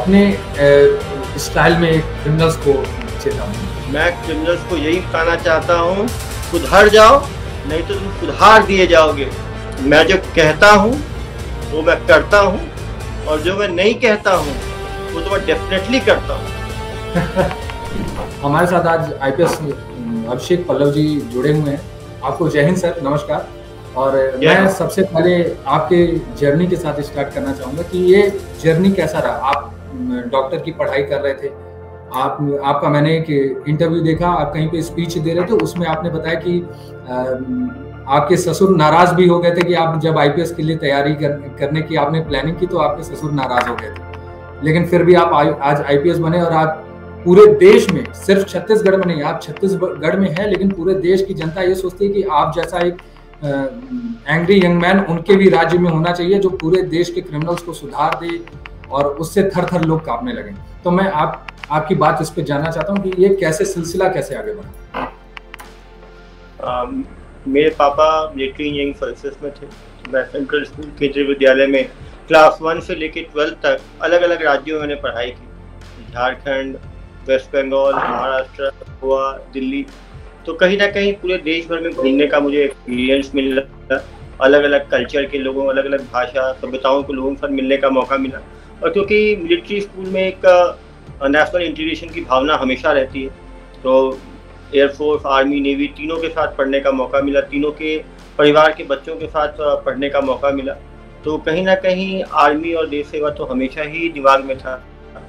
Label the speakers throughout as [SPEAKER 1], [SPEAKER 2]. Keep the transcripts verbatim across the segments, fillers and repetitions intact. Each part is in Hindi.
[SPEAKER 1] अपने स्टाइल में क्रिमिनल्स को चेतावनी?
[SPEAKER 2] मैं क्रिमिनल्स को यही बताना चाहता हूँ, सुधर जाओ, नहीं तो तुम सुधार दिए जाओगे। मैं जो कहता हूँ वो मैं करता हूँ, और जो मैं नहीं कहता हूँ वो तो मैं डेफिनेटली करता हूँ।
[SPEAKER 1] हमारे साथ आज आईपीएस अभिषेक पल्लव जी जुड़े हुए हैं। आपको जय हिंद सर, नमस्कार। और मैं सबसे पहले आपके जर्नी के साथ स्टार्ट करना चाहूँगा कि ये जर्नी कैसा रहा। आप डॉक्टर की पढ़ाई कर रहे थे, आप आपका मैंने एक इंटरव्यू देखा, आप कहीं पे स्पीच दे रहे थे, उसमें आपने बताया कि आ, आपके ससुर नाराज भी हो गए थे कि आप जब आईपीएस के लिए तैयारी कर, करने की आपने प्लानिंग की तो आपके ससुर नाराज हो गए थे, लेकिन फिर भी आप आज आईपीएस बने और आप पूरे देश में, सिर्फ छत्तीसगढ़ में नहीं, आप छत्तीसगढ़ में है लेकिन पूरे देश की जनता ये सोचती है कि आप जैसा एक एंग्री यंग मैन उनके भी राज्य में होना चाहिए जो पूरे देश के क्रिमिनल्स को सुधार दे और उससे थर थर लोग कांपने लगे। तो मैं आप आपकी बात इस पे जानना चाहता हूँ कि ये कैसे सिलसिला कैसे आगे बढ़ा।
[SPEAKER 2] um, मेरे पापा मिलिट्री इंजीनियरिंग सर्विसेज में थे। मैं सेंट्रल स्कूल केंद्रीय विद्यालय में क्लास वन से लेकर ट्वेल्थ तक अलग अलग राज्यों में मैंने पढ़ाई की, झारखंड, वेस्ट बंगाल, महाराष्ट्र, गोवा, दिल्ली। तो कहीं ना कहीं पूरे देश भर में घूमने का मुझे एक्सपीरियंस मिला, अलग अलग कल्चर के लोगों, अलग अलग भाषा सभ्यताओं के लोगों के साथ मिलने का मौका मिला। और क्योंकि मिलिट्री स्कूल में एक नेशनल इंटीग्रेशन की भावना हमेशा रहती है, तो एयरफोर्स, आर्मी, नेवी तीनों के साथ पढ़ने का मौका मिला, तीनों के परिवार के बच्चों के साथ पढ़ने का मौका मिला। तो कहीं ना कहीं आर्मी और देश सेवा तो हमेशा ही दिमाग में था,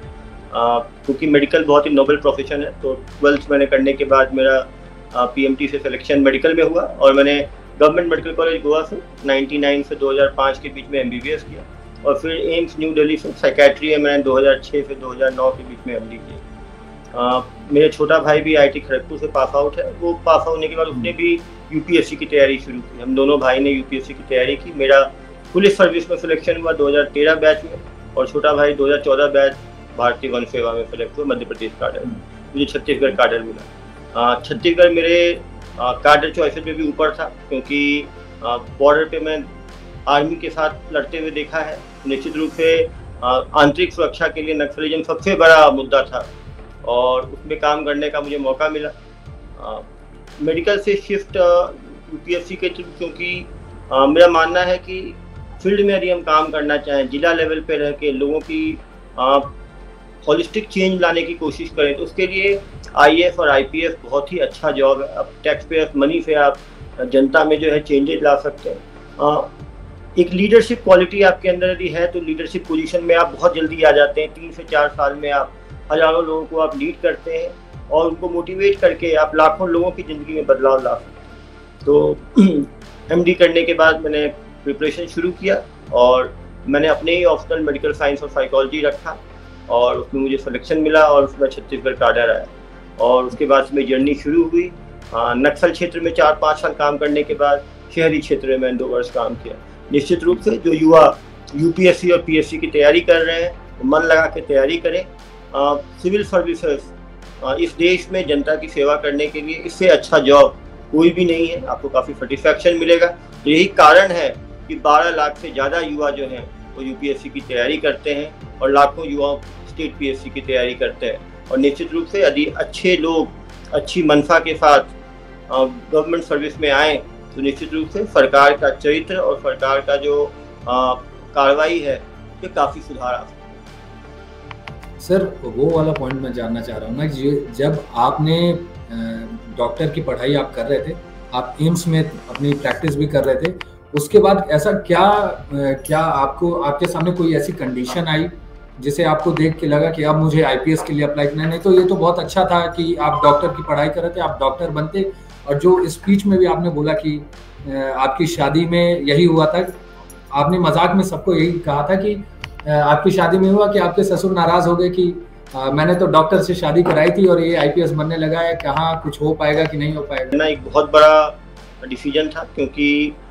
[SPEAKER 2] क्योंकि मेडिकल बहुत ही नोबल प्रोफेशन है। तो ट्वेल्थ मैंने करने के बाद मेरा पीएमटी से सिलेक्शन मेडिकल में हुआ और मैंने गवर्नमेंट मेडिकल कॉलेज गोवा से निन्यानवे से दो हज़ार पाँच के बीच में एमबीबीएस किया, और फिर एम्स न्यू दिल्ली से साइकेट्री में मैंने दो हज़ार छह से दो हज़ार नौ के बीच में एमडी किया। मेरे छोटा भाई भी आईआईटी खड़गपुर से पास आउट है। वो पास होने के बाद उसने भी यूपीएससी की तैयारी शुरू की। हम दोनों भाई ने यूपीएससी की तैयारी की। मेरा पुलिस सर्विस में सिलेक्शन हुआ दो हज़ार तेरह बैच में, और छोटा भाई दो हज़ार चौदह बैच भारतीय वन सेवा में सेलेक्ट हुआ, मध्य प्रदेश काडर। मुझे छत्तीसगढ़ काडर मिला। छत्तीसगढ़ मेरे काडर चॉइसेस में भी ऊपर था, क्योंकि बॉर्डर पे मैं आर्मी के साथ लड़ते हुए देखा है। निश्चित रूप से आंतरिक सुरक्षा के लिए नक्सलिज्म सबसे बड़ा मुद्दा था और उसमें काम करने का मुझे मौका मिला। आ, मेडिकल से शिफ्ट यूपीएससी के थ्रू, क्योंकि आ, मेरा मानना है कि फील्ड में यदि हम काम करना चाहें, जिला लेवल पे रह के लोगों की हॉलिस्टिक चेंज लाने की कोशिश करें, तो उसके लिए आईएएस और आईपीएस बहुत ही अच्छा जॉब है। अब टैक्स पेयर्स मनी से आप जनता में जो है चेंजेस ला सकते हैं। एक लीडरशिप क्वालिटी आपके अंदर यदि है तो लीडरशिप पोजीशन में आप बहुत जल्दी आ जाते हैं। तीन से चार साल में आप हजारों लोगों को आप लीड करते हैं और उनको मोटिवेट करके आप लाखों लोगों की ज़िंदगी में बदलाव ला सकते हैं। तो एमडी करने के बाद मैंने प्रिपरेशन शुरू किया और मैंने अपने ही ऑप्शनल मेडिकल साइंस और साइकोलॉजी रखा और उसमें मुझे सिलेक्शन मिला और उसमें छत्तीसगढ़ काडर आया। और उसके बाद से मेरी जर्नी शुरू हुई। नक्सल क्षेत्र में चार पाँच साल काम करने के बाद शहरी क्षेत्र में मैंने दो वर्ष काम किया। निश्चित रूप से जो युवा यूपीएससी और पीएससी की तैयारी कर रहे हैं, मन लगा के तैयारी करें। आ, सिविल सर्विसेज इस देश में जनता की सेवा करने के लिए इससे अच्छा जॉब कोई भी नहीं है। आपको काफ़ी सेटिस्फैक्शन मिलेगा। तो यही कारण है कि बारह लाख से ज़्यादा युवा जो हैं वो यूपीएससी की तैयारी करते हैं और लाखों युवा स्टेट पीएससी की तैयारी करते हैं। और निश्चित रूप से यदि अच्छे लोग अच्छी मनसा के साथ गवर्नमेंट सर्विस में आए तो निश्चित रूप से सरकार का चरित्र और सरकार का जो कार्रवाई है ये काफ़ी सुधार आ सकता है।
[SPEAKER 1] सर, वो वाला पॉइंट मैं जानना चाह रहा हूँ मैं, जब आपने डॉक्टर की पढ़ाई आप कर रहे थे, आप एम्स में अपनी प्रैक्टिस भी कर रहे थे, उसके बाद ऐसा क्या क्या आपको आपके सामने कोई ऐसी कंडीशन आई जिसे आपको देख के लगा कि अब मुझे आईपीएस के लिए अप्लाई करना है? नहीं तो ये तो बहुत अच्छा था कि आप डॉक्टर की पढ़ाई कर रहे थे, आप डॉक्टर बनते। और जो स्पीच में भी आपने बोला कि आपकी शादी में यही हुआ था, आपने मजाक में सबको यही कहा था कि आपकी शादी में हुआ कि आपके ससुर नाराज हो गए कि आ, मैंने तो डॉक्टर से शादी कराई थी और ये आईपीएस बनने लगा है, कहाँ कुछ हो पाएगा कि नहीं हो पाएगा।
[SPEAKER 2] ना एक बहुत बड़ा डिसीजन था, क्योंकि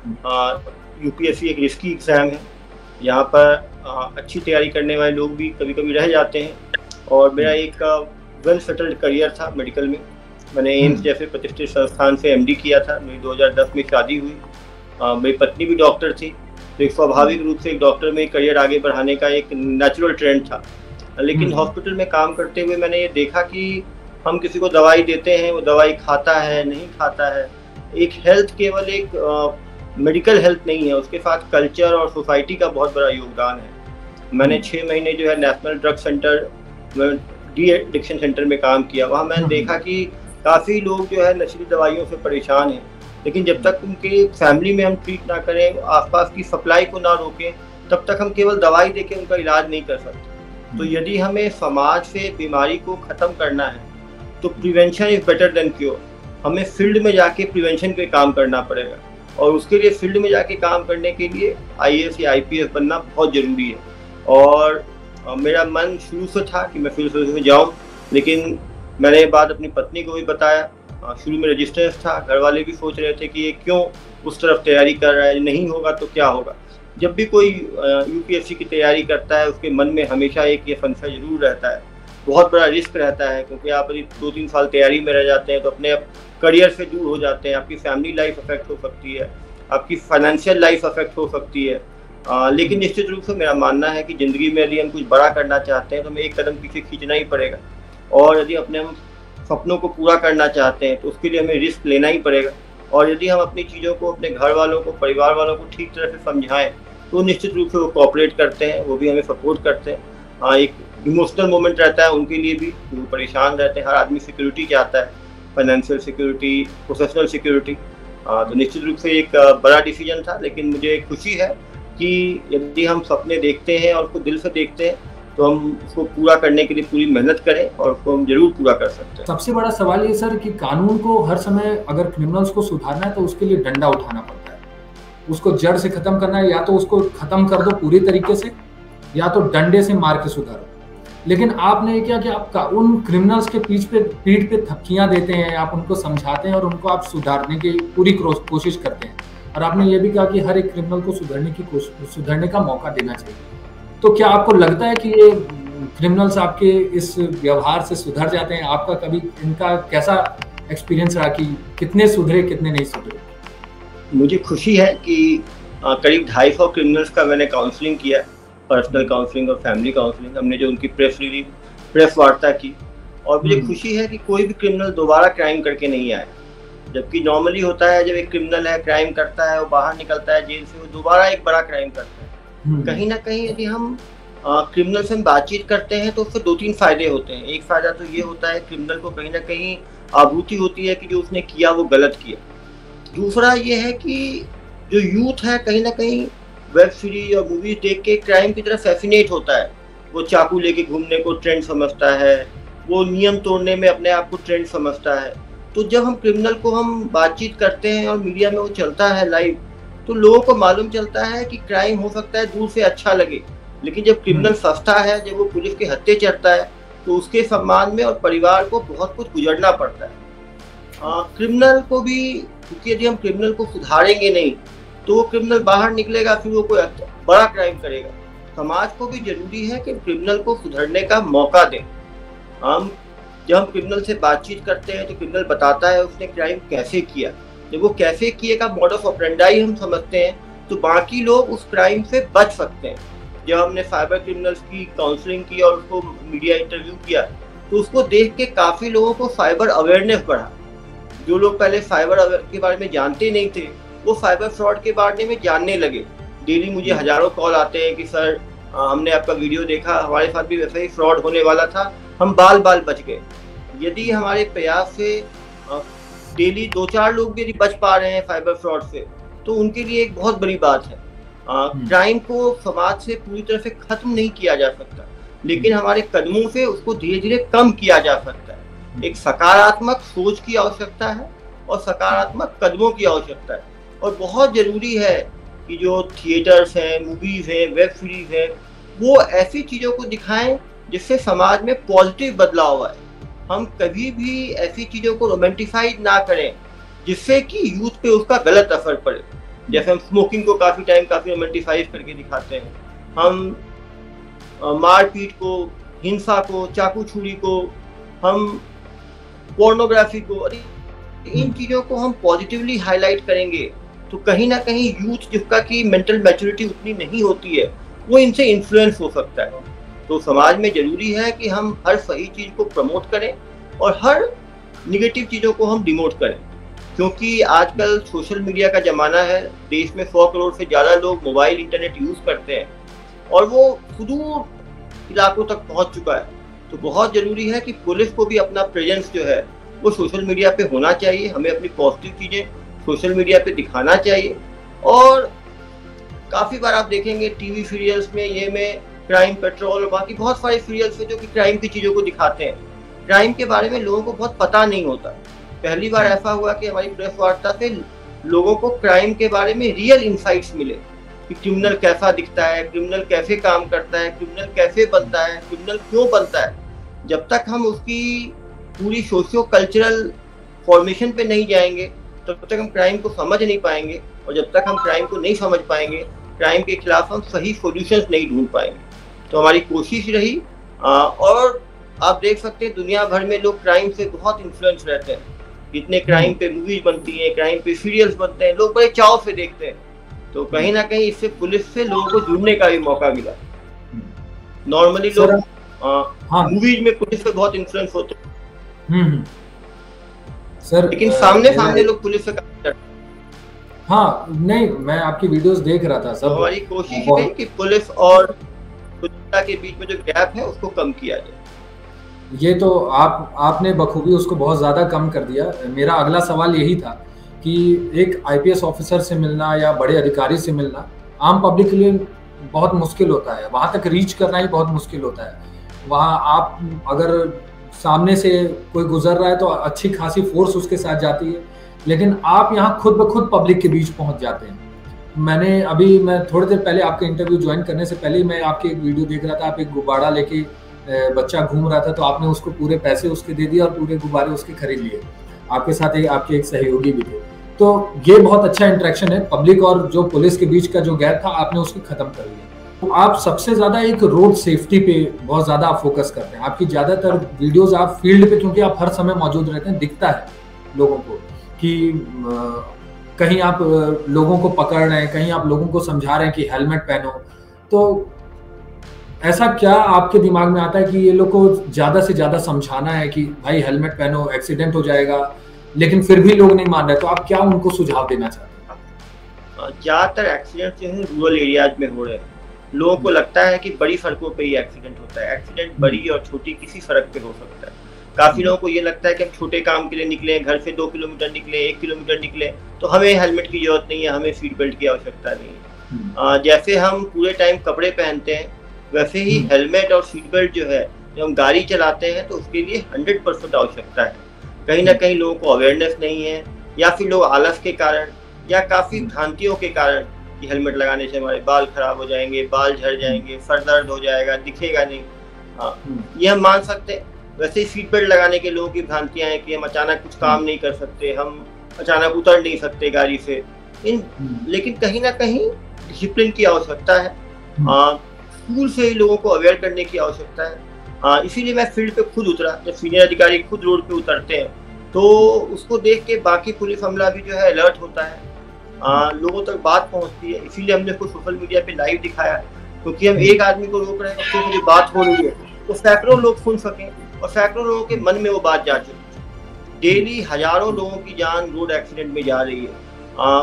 [SPEAKER 2] यूपीएससी एक रिस्की एग्जाम है। यहाँ पर आ, अच्छी तैयारी करने वाले लोग भी कभी कभी रह जाते हैं। और मेरा एक वेल सेटल्ड करियर था मेडिकल में। मैंने एम्स जैसे प्रतिष्ठित संस्थान से एमडी किया था। मेरी दो हज़ार दस में शादी हुई। आ, मेरी पत्नी भी डॉक्टर थी, तो एक स्वाभाविक रूप से एक डॉक्टर में करियर आगे बढ़ाने का एक नेचुरल ट्रेंड था। लेकिन हॉस्पिटल में काम करते हुए मैंने ये देखा कि हम किसी को दवाई देते हैं, वो दवाई खाता है नहीं खाता है। एक हेल्थ केवल एक मेडिकल हेल्थ नहीं है, उसके साथ कल्चर और सोसाइटी का बहुत बड़ा योगदान है। मैंने छः महीने जो है national drug center de addiction center में काम किया। वहाँ मैंने देखा कि काफ़ी लोग जो है नशीली दवाइयों से परेशान हैं, लेकिन जब तक उनके फैमिली में हम ट्रीट ना करें, आसपास की सप्लाई को ना रोकें, तब तक हम केवल दवाई देके उनका इलाज नहीं कर सकते। तो यदि हमें समाज से बीमारी को ख़त्म करना है तो prevention is better than cure. हमें फील्ड में जाके प्रिवेंशन पे काम करना पड़ेगा, और उसके लिए फील्ड में जाके काम करने के लिए आई ए एस या आई पी एस बनना बहुत ज़रूरी है। और मेरा मन शुरू से था कि मैं फील्ड सर्विस में जाऊँ, लेकिन मैंने ये बात अपनी पत्नी को भी बताया। शुरू में रेजिस्टेंस था, घर वाले भी सोच रहे थे कि ये क्यों उस तरफ तैयारी कर रहा है, नहीं होगा तो क्या होगा। जब भी कोई यू पी एस सी की तैयारी करता है, उसके मन में हमेशा एक ये संशय जरूर रहता है, बहुत बड़ा रिस्क रहता है, क्योंकि आप यदि दो तीन साल तैयारी में रह जाते हैं तो अपने करियर से दूर हो जाते हैं, आपकी फैमिली लाइफ अफेक्ट हो सकती है, आपकी फाइनेंशियल लाइफ अफेक्ट हो सकती है। आ, लेकिन निश्चित रूप से मेरा मानना है कि ज़िंदगी में यदि हम कुछ बड़ा करना चाहते हैं तो हमें एक कदम पीछे खींचना ही पड़ेगा, और यदि अपने हम सपनों को पूरा करना चाहते हैं तो उसके लिए हमें रिस्क लेना ही पड़ेगा। और यदि हम अपनी चीज़ों को अपने घर वालों को, परिवार वालों को ठीक तरह से समझाएं तो निश्चित रूप से वो कोऑपरेट करते हैं, वो भी हमें सपोर्ट करते हैं। हाँ, एक इमोशनल मोमेंट रहता है उनके लिए भी, वो परेशान रहते हैं। हर आदमी सिक्योरिटी चाहता है, फाइनेंशियल सिक्योरिटी, प्रोफेशनल सिक्योरिटी। तो निश्चित रूप से एक बड़ा डिसीजन था, लेकिन मुझे खुशी है कि यदि हम सपने देखते हैं और उसको दिल से देखते हैं तो हम उसको पूरा करने के लिए पूरी मेहनत करें, और उसको हम जरूर पूरा कर सकते हैं।
[SPEAKER 1] सबसे बड़ा सवाल ये सर कि कानून को हर समय अगर क्रिमिनल्स को सुधारना है तो उसके लिए डंडा उठाना पड़ता है, उसको जड़ से खत्म करना है। या तो उसको खत्म कर दो पूरी तरीके से, या तो डंडे से मार के सुधारो। लेकिन आपने ये किया कि आप उन क्रिमिनल्स के पीठ पे पीठ पे थपकियां देते हैं, आप उनको समझाते हैं और उनको आप सुधारने की पूरी कोशिश करते हैं। और आपने ये भी कहा कि हर एक क्रिमिनल को सुधरने की कोशिश सुधरने का मौका देना चाहिए। तो क्या आपको लगता है कि ये क्रिमिनल्स आपके इस व्यवहार से सुधर जाते हैं? आपका कभी इनका कैसा एक्सपीरियंस रहा कि कितने सुधरे कितने नहीं सुधरे?
[SPEAKER 2] मुझे खुशी है कि आ, करीब ढाई सौ क्रिमिनल्स का मैंने काउंसलिंग किया, पर्सनल काउंसलिंग और फैमिली काउंसलिंग। हमने जो उनकी प्रेस रिलीज प्रेस वार्ता की, और मुझे खुशी है कि कोई भी क्रिमिनल दोबारा क्राइम करके नहीं आया। जबकि नॉर्मली होता है, जब एक क्रिमिनल है क्राइम करता है, वो बाहर निकलता है जेल से, वो दोबारा एक बड़ा क्राइम करता है। कहीं ना कहीं यदि हम क्रिमिनल से बातचीत करते हैं तो उससे दो तीन फायदे होते हैं। एक फायदा तो ये होता है, क्रिमिनल को कहीं ना कहीं आभूति होती है कि जो उसने किया वो गलत किया। दूसरा ये है कि जो यूथ है कहीं ना कहीं वेब सीरीज और मूवीज देख के क्राइम की तरफ फैसिनेट होता है। वो चाकू लेके घूमने को ट्रेंड समझता है, वो नियम तोड़ने में अपने आप को ट्रेंड समझता है। तो जब हम क्रिमिनल को हम बातचीत करते हैं और मीडिया में वो चलता है लाइव, तो लोगों को मालूम चलता है कि क्राइम हो सकता है दूर से अच्छा लगे, लेकिन जब क्रिमिनल सस्ता है, जब वो पुलिस के हत्थे चढ़ता है, तो उसके सम्मान में और परिवार को बहुत कुछ गुजरना पड़ता है। आ, क्रिमिनल को भी, क्योंकि यदि हम क्रिमिनल को सुधारेंगे नहीं तो वो क्रिमिनल बाहर निकलेगा, फिर वो कोई बड़ा क्राइम करेगा। समाज को भी जरूरी है कि क्रिमिनल को सुधरने का मौका दें। हम जब हम क्रिमिनल से बातचीत करते हैं तो क्रिमिनल बताता है उसने क्राइम कैसे किया। जब वो कैसे किए का मॉडस ऑपरेंडाई हम समझते हैं तो बाकी लोग उस क्राइम से बच सकते हैं। जब हमने साइबर क्रिमिनल्स की काउंसलिंग की और उसको मीडिया इंटरव्यू किया तो उसको देख के काफ़ी लोगों को साइबर अवेयरनेस बढ़ा। जो लोग पहले साइबर के बारे में जानते नहीं थे, वो साइबर फ्रॉड के बारे में जानने लगे। डेली मुझे हज़ारों कॉल आते हैं कि सर हमने आपका वीडियो देखा, हमारे साथ भी वैसे ही फ्रॉड होने वाला था, हम बाल बाल बच गए। यदि हमारे प्रयास से डेली दो चार लोग भी यदि बच पा रहे हैं साइबर फ्रॉड से, तो उनके लिए एक बहुत बड़ी बात है। क्राइम को समाज से पूरी तरह से खत्म नहीं किया जा सकता, लेकिन हमारे कदमों से उसको धीरे धीरे कम किया जा सकता है। एक सकारात्मक सोच की आवश्यकता है और सकारात्मक कदमों की आवश्यकता है। और बहुत ज़रूरी है कि जो थिएटर्स हैं, मूवीज़ हैं, वेब सीरीज़ हैं, वो ऐसी चीज़ों को दिखाएं जिससे समाज में पॉजिटिव बदलाव आए। हम कभी भी ऐसी चीज़ों को रोमांटिसाइज ना करें जिससे कि यूथ पे उसका गलत असर पड़े। जैसे हम स्मोकिंग को काफ़ी टाइम काफ़ी रोमांटिसाइज करके दिखाते हैं, हम मारपीट को, हिंसा को, चाकू छुरी को, हम पोर्नोग्राफी को, इन चीज़ों को हम पॉजिटिवली हाईलाइट करेंगे तो कहीं ना कहीं यूथ जिसका कि मेंटल मैच्योरिटी उतनी नहीं होती है, वो इनसे इन्फ्लुएंस हो सकता है। तो समाज में जरूरी है कि हम हर सही चीज़ को प्रमोट करें और हर निगेटिव चीज़ों को हम डिमोट करें, क्योंकि आजकल सोशल मीडिया का ज़माना है। देश में सौ करोड़ से ज़्यादा लोग मोबाइल इंटरनेट यूज़ करते हैं और वो सुदूर इलाकों तक पहुंच चुका है। तो बहुत ज़रूरी है कि पुलिस को भी अपना प्रेजेंस जो है वो सोशल मीडिया पे होना चाहिए। हमें अपनी पॉजिटिव चीज़ें सोशल मीडिया पे दिखाना चाहिए। और काफ़ी बार आप देखेंगे टीवी सीरियल्स में, ये में क्राइम पेट्रोल और बाकी बहुत सारे सीरियल्स हैं जो कि क्राइम की चीज़ों को दिखाते हैं। क्राइम के बारे में लोगों को बहुत पता नहीं होता। पहली बार ऐसा हुआ कि हमारी प्रेस वार्ता से लोगों को क्राइम के बारे में रियल इंसाइट्स मिले कि क्रिमिनल कैसा दिखता है, क्रिमिनल कैसे काम करता है, क्रिमिनल कैसे बनता है, क्रिमिनल क्यों बनता है। जब तक हम उसकी पूरी सोशियो कल्चरल फॉर्मेशन पे नहीं जाएंगे तब तक हम क्राइम को समझ नहीं पाएंगे, और जब तक हम क्राइम को नहीं समझ पाएंगे क्राइम के खिलाफ हम सही सॉल्यूशंस नहीं ढूंढ पाएंगे। तो हमारी कोशिश रही, आ, और आप देख सकते हैं दुनिया भर में लोग क्राइम से बहुत इन्फ्लुएंस रहते हैं। इतने क्राइम पे मूवीज बनती हैं, क्राइम पे सीरियल्स बनते हैं, लोग बड़े चाव से देखते हैं। तो कहीं ना कहीं इससे पुलिस से लोगों को जुड़ने का भी मौका मिला। नॉर्मली लोग मूवीज में पुलिस से बहुत इन्फ्लुएंस होते हैं
[SPEAKER 1] सर,
[SPEAKER 2] लेकिन सामने सामने लोग पुलिस से काम करते हैं।
[SPEAKER 1] हाँ, नहीं, मैं आपकी वीडियोस देख रहा था। सब
[SPEAKER 2] तो हमारी कोशिश है कि पुलिस और जनता के बीच में जो गैप है उसको कम किया जाए।
[SPEAKER 1] ये तो आप आपने बखूबी उसको बहुत ज़्यादा कम कर दिया। मेरा अगला सवाल यही था कि एक आईपीएस ऑफिसर से मिलना या बड़े अधिकारी से मिलना आम पब्लिक के लिए बहुत मुश्किल होता है, वहाँ तक रीच करना ही बहुत मुश्किल होता है। वहाँ आप अगर सामने से कोई गुजर रहा है तो अच्छी खासी फोर्स उसके साथ जाती है, लेकिन आप यहाँ खुद ब खुद पब्लिक के बीच पहुँच जाते हैं। मैंने अभी मैं थोड़ी देर पहले आपके इंटरव्यू ज्वाइन करने से पहले मैं आपके एक वीडियो देख रहा था। आप एक गुब्बारा लेके बच्चा घूम रहा था तो आपने उसको पूरे पैसे उसके दे दिए और पूरे गुब्बारे उसके खरीद लिए। आपके साथ एक आपके एक सहयोगी भी थे। तो ये बहुत अच्छा इंटरेक्शन है, पब्लिक और जो पुलिस के बीच का जो गैप था आपने उसको खत्म कर दिया। तो आप सबसे ज्यादा एक रोड सेफ्टी पे बहुत ज्यादा फोकस करते हैं। आपकी ज्यादातर वीडियोस आप फील्ड पे, क्योंकि आप हर समय मौजूद रहते हैं, दिखता है लोगों को कि कहीं आप लोगों को पकड़ रहे हैं, कहीं आप लोगों को समझा रहे हैं कि हेलमेट पहनो। तो ऐसा क्या आपके दिमाग में आता है कि ये लोग को ज्यादा से ज्यादा समझाना है कि भाई हेलमेट पहनो, एक्सीडेंट हो जाएगा, लेकिन फिर भी लोग नहीं मान रहे, तो आप क्या उनको सुझाव देना चाहते हैं?
[SPEAKER 2] ज्यादातर एक्सीडेंट जो है रूरल एरियाज में हो रहे हैं। लोगों को लगता है कि बड़ी सड़कों पे ही एक्सीडेंट होता है। एक्सीडेंट बड़ी और छोटी किसी सड़क पे हो सकता है। काफी लोगों को ये लगता है कि हम छोटे काम के लिए निकले, घर से दो किलोमीटर निकले, एक किलोमीटर निकले, तो हमें हेलमेट की जरूरत नहीं है, हमें सीट बेल्ट की आवश्यकता नहीं है। जैसे हम पूरे टाइम कपड़े पहनते हैं वैसे ही हेलमेट और सीट बेल्ट जो है जब हम गाड़ी चलाते हैं तो उसके लिए हंड्रेड परसेंट आवश्यकता है। कहीं ना कहीं लोगों को अवेयरनेस नहीं है, या फिर लोग आलस के कारण या काफ़ी भ्रांतियों के कारण कि हेलमेट लगाने से हमारे बाल खराब हो जाएंगे, बाल झड़ जाएंगे, सर दर्द हो जाएगा, दिखेगा नहीं, हाँ ये हम मान सकते हैं। वैसे ही सीट बेल्ट लगाने के लोगों की भ्रांतियाँ हैं कि हम अचानक कुछ काम नहीं कर सकते, हम अचानक उतर नहीं सकते गाड़ी से। इन लेकिन कहीं ना कहीं डिसिप्लिन की आवश्यकता है, स्कूल से ही लोगों को अवेयर करने की आवश्यकता है। हाँ, इसीलिए मैं फील्ड पे खुद उतरा। जब सीनियर अधिकारी खुद रोड पे उतरते हैं तो उसको देख के बाकी पुलिस अमला भी जो है अलर्ट होता है, आ, लोगों तक बात पहुंचती है। इसीलिए हमने उसको सोशल मीडिया पे लाइव दिखाया, क्योंकि हम एक आदमी को रोक रहे हैं, उससे मुझे बात हो रही है तो सैकड़ों लोग सुन सकें और सैकड़ों लोगों के मन में वो बात जा चुकी। डेली हजारों लोगों की जान रोड एक्सीडेंट में जा रही है। आ,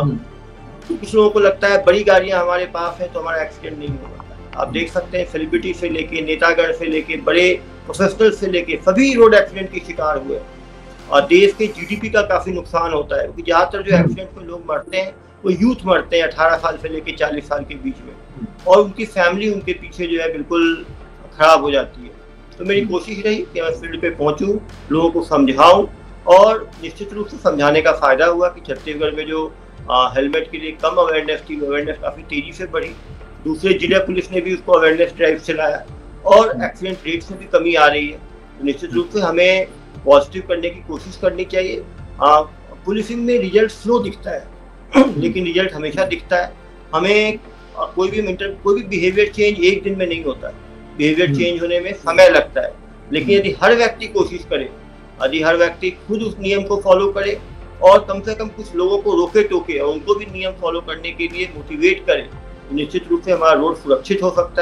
[SPEAKER 2] कुछ लोगों को लगता है बड़ी गाड़ियां हमारे पास है तो हमारा एक्सीडेंट नहीं होगा। आप देख सकते हैं सेलिब्रिटी से लेके नेतागण से लेके बड़े प्रोफेशनल से लेके सभी रोड एक्सीडेंट के शिकार हुए, और देश के जीडीपी का काफी नुकसान होता है, क्योंकि ज्यादातर जो एक्सीडेंट में लोग मरते हैं वो यूथ मरते हैं अठारह साल से लेके चालीस साल के बीच में, और उनकी फैमिली उनके पीछे जो है बिल्कुल खराब हो जाती है। तो मेरी कोशिश रही कि मैं फील्ड पे पहुंचूं, लोगों को समझाऊं, और निश्चित रूप से समझाने का फायदा हुआ कि छत्तीसगढ़ में जो हेलमेट के लिए कम अवेयरनेस थी, अवेयरनेस काफी तेजी से बढ़ी। दूसरे जिला पुलिस ने भी उसको अवेयरनेस ड्राइव चलाया और एक्सीडेंट रेट्स में भी कमी आ रही है। तो निश्चित रूप से हमें पॉजिटिव करने की कोशिश करनी चाहिए। आ, पुलिसिंग में रिजल्ट स्लो दिखता है लेकिन रिजल्ट हमेशा दिखता है। हमें आ, कोई भी मेंटल कोई भी बिहेवियर चेंज एक दिन में नहीं होता, बिहेवियर चेंज होने में समय लगता है। लेकिन यदि हर व्यक्ति कोशिश करे, यदि हर व्यक्ति खुद उस नियम को फॉलो करे और कम से कम कुछ लोगों को रोके टोके और उनको भी नियम फॉलो करने के लिए मोटिवेट करे, निश्चित रूप से हमारा रोड सुरक्षित हो सकता है।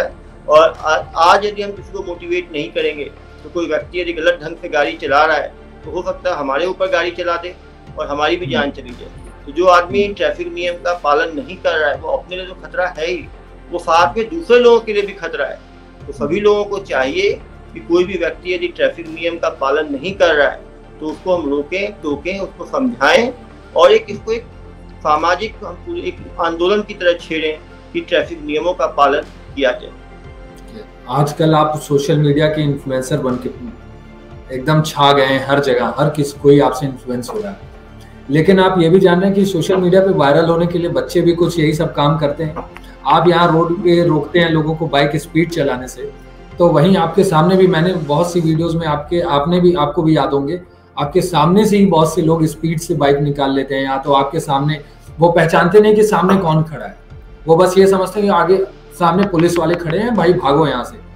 [SPEAKER 2] और आ, आज यदि हम किसी को मोटिवेट नहीं करेंगे तो कोई व्यक्ति यदि गलत ढंग से गाड़ी चला रहा है तो हो सकता है हमारे ऊपर गाड़ी चला दे और हमारी भी जान चली जाए। तो जो आदमी ट्रैफिक नियम का पालन नहीं कर रहा है वो अपने लिए तो खतरा है ही, वो साथ में दूसरे लोगों के लिए भी खतरा है। तो सभी लोगों को चाहिए कि कोई भी व्यक्ति यदि ट्रैफिक नियम का पालन नहीं कर रहा है तो उसको हम रोकें, टोकें, उसको समझाएं और एक इसको एक सामाजिक हम एक आंदोलन की तरह छेड़ें कि ट्रैफिक नियमों का पालन किया जाए।
[SPEAKER 1] आजकल आप सोशल मीडिया के इन्फ्लुएंसर बन के एकदम छा गए हैं, हर जगह हर किस कोई आपसे इन्फ्लुएंस हो रहा है। लेकिन आप ये भी जान रहे हैं कि सोशल मीडिया पे वायरल होने के लिए बच्चे भी कुछ यही सब काम करते हैं। आप यहाँ रोड पे रोकते हैं लोगों को बाइक स्पीड चलाने से, तो वहीं आपके सामने भी मैंने बहुत सी वीडियोस में आपके आपने भी आपको भी याद होंगे, आपके सामने से ही बहुत से लोग स्पीड से बाइक निकाल लेते हैं, या तो आपके सामने वो पहचानते नहीं कि सामने कौन खड़ा है, वो बस ये समझते हैं कि आगे सामने पुलिस वाले खड़े हैं, भाई भागो यहाँ से।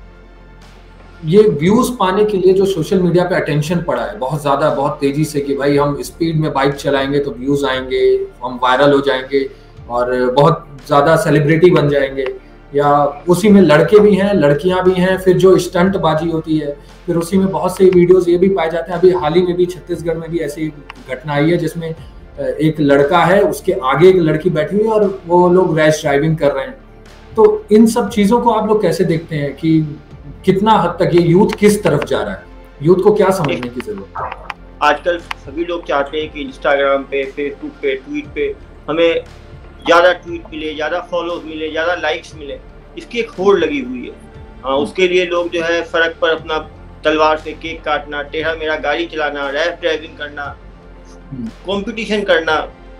[SPEAKER 1] ये व्यूज पाने के लिए जो सोशल मीडिया पे अटेंशन पड़ा है बहुत ज्यादा, बहुत तेजी से कि भाई हम स्पीड में बाइक चलाएंगे तो व्यूज आएंगे, हम वायरल हो जाएंगे और बहुत ज्यादा सेलिब्रिटी बन जाएंगे, या उसी में लड़के भी हैं लड़कियां भी हैं, फिर जो स्टंट बाजी होती है, फिर उसी में बहुत से वीडियोस ये भी पाए जाते हैं। अभी हाल ही में भी छत्तीसगढ़ में भी ऐसी घटना आई है जिसमें एक लड़का है, उसके आगे एक लड़की बैठी हुई है और वो लोग रैश ड्राइविंग कर रहे हैं। तो इन सब चीजों को आप लोग कैसे देखते हैं कि कितना हद तक ये यूथ किस तरफ जा रहा है, यूथ को क्या समझने की जरूरत है?
[SPEAKER 2] आजकल सभी लोग चाहते हैं कि इंस्टाग्राम पे, फेसबुक पे, ट्वीट पे हमें ज़्यादा ट्वीट मिले, ज़्यादा फॉलोज मिले, ज़्यादा लाइक्स मिले, इसकी एक होड़ लगी हुई है। आ, उसके लिए लोग जो है सड़क पर अपना तलवार से केक काटना, टेढ़ा मेढ़ा गाड़ी चलाना, रैश ड्राइविंग करना, कंपटीशन करना।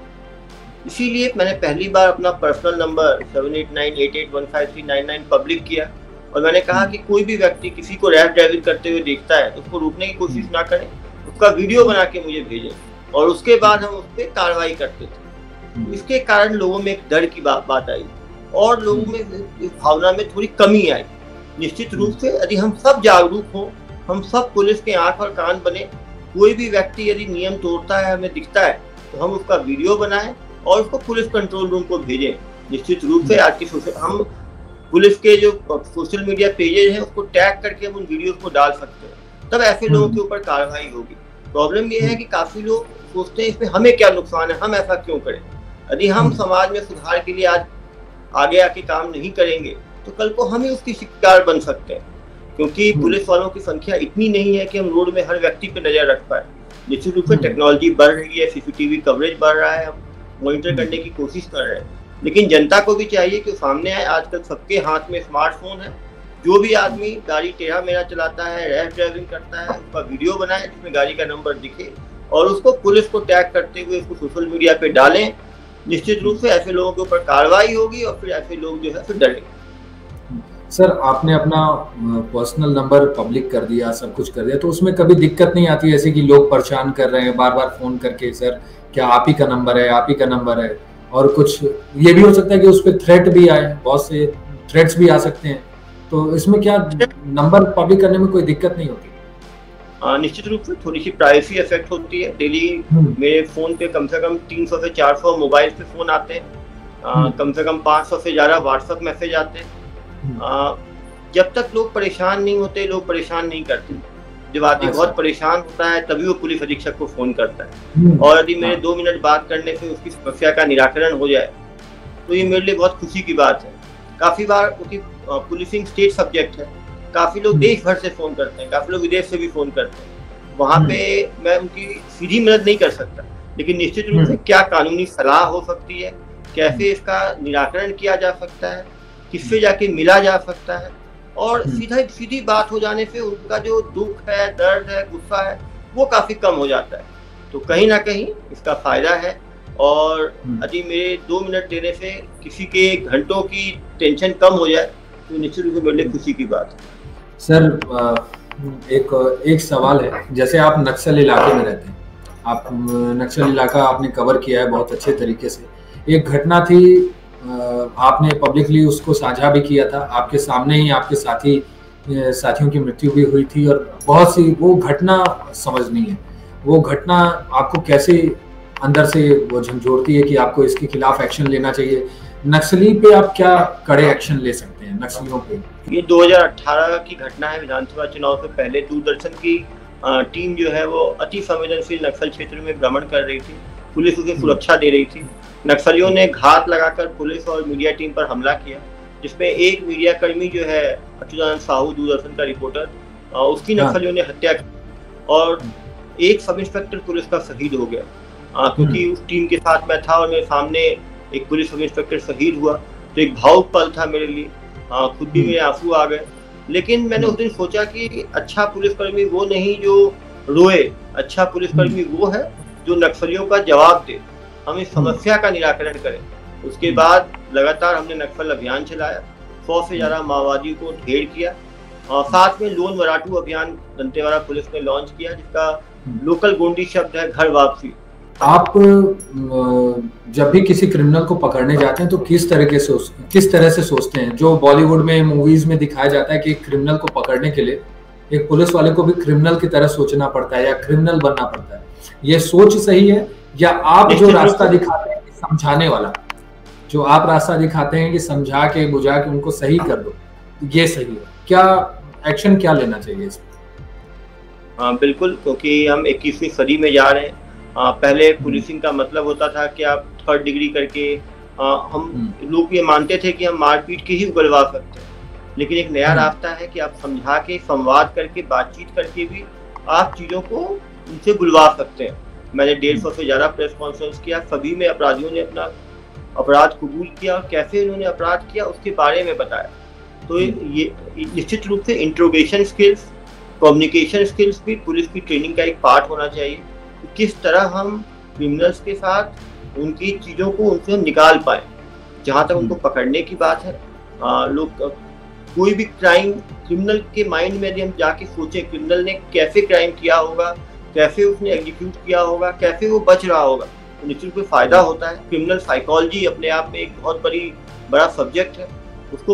[SPEAKER 2] इसीलिए मैंने पहली बार अपना personal number seven eight nine eight eight one five three nine nine public किया और मैंने कहा कि कोई भी व्यक्ति किसी को रैश ड्राइविंग करते हुए देखता है तो उसको रोकने की कोशिश ना करें, उसका वीडियो बना के मुझे भेजें और उसके बाद हम उस पर कार्रवाई करते थे। इसके कारण लोगों में एक डर की बात बात आई और लोगों में इस भावना में थोड़ी कमी आई। निश्चित रूप से यदि हम सब जागरूक हों, हम सब पुलिस के आंख और कान बने, कोई भी व्यक्ति यदि नियम तोड़ता है, हमें दिखता है तो हम उसका वीडियो बनाएं और उसको पुलिस कंट्रोल रूम को भेजें। निश्चित रूप से आज की सोशल हम पुलिस के जो सोशल मीडिया पेजेज हैं उसको टैग करके हम उन वीडियोस को डाल सकते हैं, तब ऐसे लोगों के ऊपर कार्रवाई होगी। प्रॉब्लम ये है कि काफी लोग सोचते हैं इसमें हमें क्या नुकसान है, हम ऐसा क्यों करें। यदि हम समाज में सुधार के लिए आज आगे आके काम नहीं करेंगे तो कल को हम ही उसकी शिकार बन सकते हैं, क्योंकि पुलिस वालों की संख्या इतनी नहीं है कि हम रोड में हर व्यक्ति पे नजर रख पाए। निश्चित रूप से टेक्नोलॉजी बढ़ रही है, सीसीटीवी कवरेज बढ़ रहा है, हम मॉनिटर करने की कोशिश कर रहे हैं, लेकिन जनता को भी चाहिए कि सामने आए। आजकल सबके हाथ में स्मार्टफोन है, जो भी आदमी गाड़ी टेढ़ा मेढ़ा चलाता है, रैश ड्राइविंग करता है, उसका वीडियो बनाए जिसमें गाड़ी का नंबर दिखे और उसको पुलिस को टैग करते हुए उसको सोशल मीडिया पे डालें। निश्चित रूप से ऐसे लोगों के ऊपर कार्रवाई होगी और फिर ऐसे लोग जो है फिर डरेंगे।
[SPEAKER 1] सर, आपने अपना पर्सनल नंबर पब्लिक कर दिया, सब कुछ कर दिया, तो उसमें कभी दिक्कत नहीं आती ऐसे कि लोग परेशान कर रहे हैं बार बार फोन करके, सर क्या आप ही का नंबर है, आप ही का नंबर है, और कुछ ये भी हो सकता है कि उस पर थ्रेट भी आए, बहुत से थ्रेट्स भी आ सकते हैं, तो इसमें क्या नंबर पब्लिक करने में कोई दिक्कत नहीं होती?
[SPEAKER 2] निश्चित रूप से थोड़ी सी प्राइवेसी इफेक्ट होती है। डेली मेरे फोन पे कम से कम तीन सौ से चार सौ मोबाइल पे फोन आते हैं, आ, कम से कम पाँच सौ से ज़्यादा व्हाट्सएप मैसेज आते हैं। आ, जब तक लोग परेशान नहीं होते, लोग परेशान नहीं करते। जब आदमी बहुत परेशान होता है तभी वो पुलिस अधीक्षक को फोन करता है, और यदि मेरे दो मिनट बात करने से उसकी समस्या का निराकरण हो जाए तो ये मेरे लिए बहुत खुशी की बात है। काफी बार क्योंकि पुलिसिंग स्टेट सब्जेक्ट है, काफी लोग देश भर से फोन करते हैं, काफी लोग विदेश से भी फोन करते हैं। वहाँ पे मैं उनकी सीधी मदद नहीं कर सकता, लेकिन निश्चित रूप से क्या कानूनी सलाह हो सकती है, कैसे इसका निराकरण किया जा सकता है, किससे जाके मिला जा सकता है, और सीधा सीधी बात हो जाने से उनका जो दुख है, दर्द है, गुस्सा है, वो काफी कम हो जाता है। तो कहीं ना कहीं इसका फायदा है, और यदि मेरे दो मिनट देने से किसी के घंटों की टेंशन कम हो जाए तो निश्चित रूप से मेरे लिए खुशी की बात है।
[SPEAKER 1] सर, एक एक सवाल है, जैसे आप नक्सल इलाके में रहते हैं, आप नक्सल इलाका आपने कवर किया है बहुत अच्छे तरीके से। एक घटना थी, आपने पब्लिकली उसको साझा भी किया था, आपके सामने ही आपके साथी साथियों की मृत्यु भी हुई थी, और बहुत सी वो घटना समझनी है, वो घटना आपको कैसे अंदर से वो झंझोड़ती है कि आपको इसके खिलाफ एक्शन लेना चाहिए। नक्सली पे आप क्या कड़े एक्शन ले सकते हैं? हैं नक्सलियों पे?
[SPEAKER 2] ये दो हज़ार अठारह की घटना है। विधानसभा चुनाव से पहले दूरदर्शन की टीम जो है वो अति संवेदनशील नक्सल क्षेत्र में भ्रमण कर रही थी। पुलिस उसे सुरक्षा दे रही थी। नक्सलियों ने घात लगाकर पुलिस और मीडिया टीम पर हमला किया, जिसमें एक मीडिया कर्मी जो है अच्युतानंद साहू, दूरदर्शन का रिपोर्टर, उसकी नक्सलियों ने हत्या की और एक सब इंस्पेक्टर पुलिस का शहीद हो गया। आ, क्योंकि उस टीम के साथ मैं था और मेरे सामने एक पुलिस सब इंस्पेक्टर शहीद हुआ, तो एक भावुक पल था मेरे लिए। आ, खुद भी मेरे आंसू आ गए। लेकिन मैंने उस दिन सोचा कि अच्छा पुलिसकर्मी वो नहीं जो रोए, अच्छा पुलिसकर्मी वो है जो नक्सलियों का जवाब दे, हम इस समस्या का निराकरण करें। उसके बाद लगातार हमने नक्सल अभियान चलाया, सौ से ज्यादा माओवादियों को ढेर किया और साथ में लोन वराटू अभियान दंतेवाड़ा पुलिस ने लॉन्च किया, जिसका लोकल गोंडी शब्द है घर वापसी।
[SPEAKER 1] आप जब भी किसी क्रिमिनल को पकड़ने जाते हैं तो किस तरीके से किस तरह से सोचते हैं? जो बॉलीवुड में मूवीज में दिखाया जाता है कि एक क्रिमिनल को पकड़ने के लिए एक पुलिस वाले को भी क्रिमिनल की तरह सोचना पड़ता है या क्रिमिनल बनना पड़ता है, ये सोच सही है या आप जो रास्ता दिखाते हैं समझाने वाला, जो आप रास्ता दिखाते हैं कि समझा के बुझा के उनको सही कर दो, ये सही है? क्या एक्शन क्या लेना चाहिए इसमें?
[SPEAKER 2] हाँ बिल्कुल, क्योंकि हम इक्कीसवीं सदी में जा रहे हैं। आ, पहले पुलिसिंग का मतलब होता था कि आप थर्ड डिग्री करके आ, हम लोग ये मानते थे कि हम मारपीट के ही उगलवा सकते हैं, लेकिन एक नया रास्ता है कि आप समझा के, संवाद करके, बातचीत करके भी आप चीज़ों को उनसे बुलवा सकते हैं। मैंने डेढ़ सौ से ज़्यादा प्रेस कॉन्फ्रेंस किया, सभी में अपराधियों ने अपना अपराध कबूल किया और कैसे उन्होंने अपराध किया उसके बारे में बताया। तो ये निश्चित रूप से इंट्रोगेशन स्किल्स, कम्युनिकेशन स्किल्स भी पुलिस की ट्रेनिंग का एक पार्ट होना चाहिए। किस तरह हम क्रिमिनल्स के साथ उनकी चीज़ों को उनसे हम निकाल पाए। जहाँ तक उनको पकड़ने की बात है, लोग कोई भी क्राइम क्रिमिनल के माइंड में यदि हम जाके सोचें क्रिमिनल ने कैसे क्राइम किया होगा, कैसे उसने एग्जीक्यूट किया होगा, कैसे वो बच रहा होगा, तो निश्चित कोई फायदा होता है। क्रिमिनल साइकोलॉजी अपने आप में एक बहुत बड़ी बड़ा सब्जेक्ट है। उसको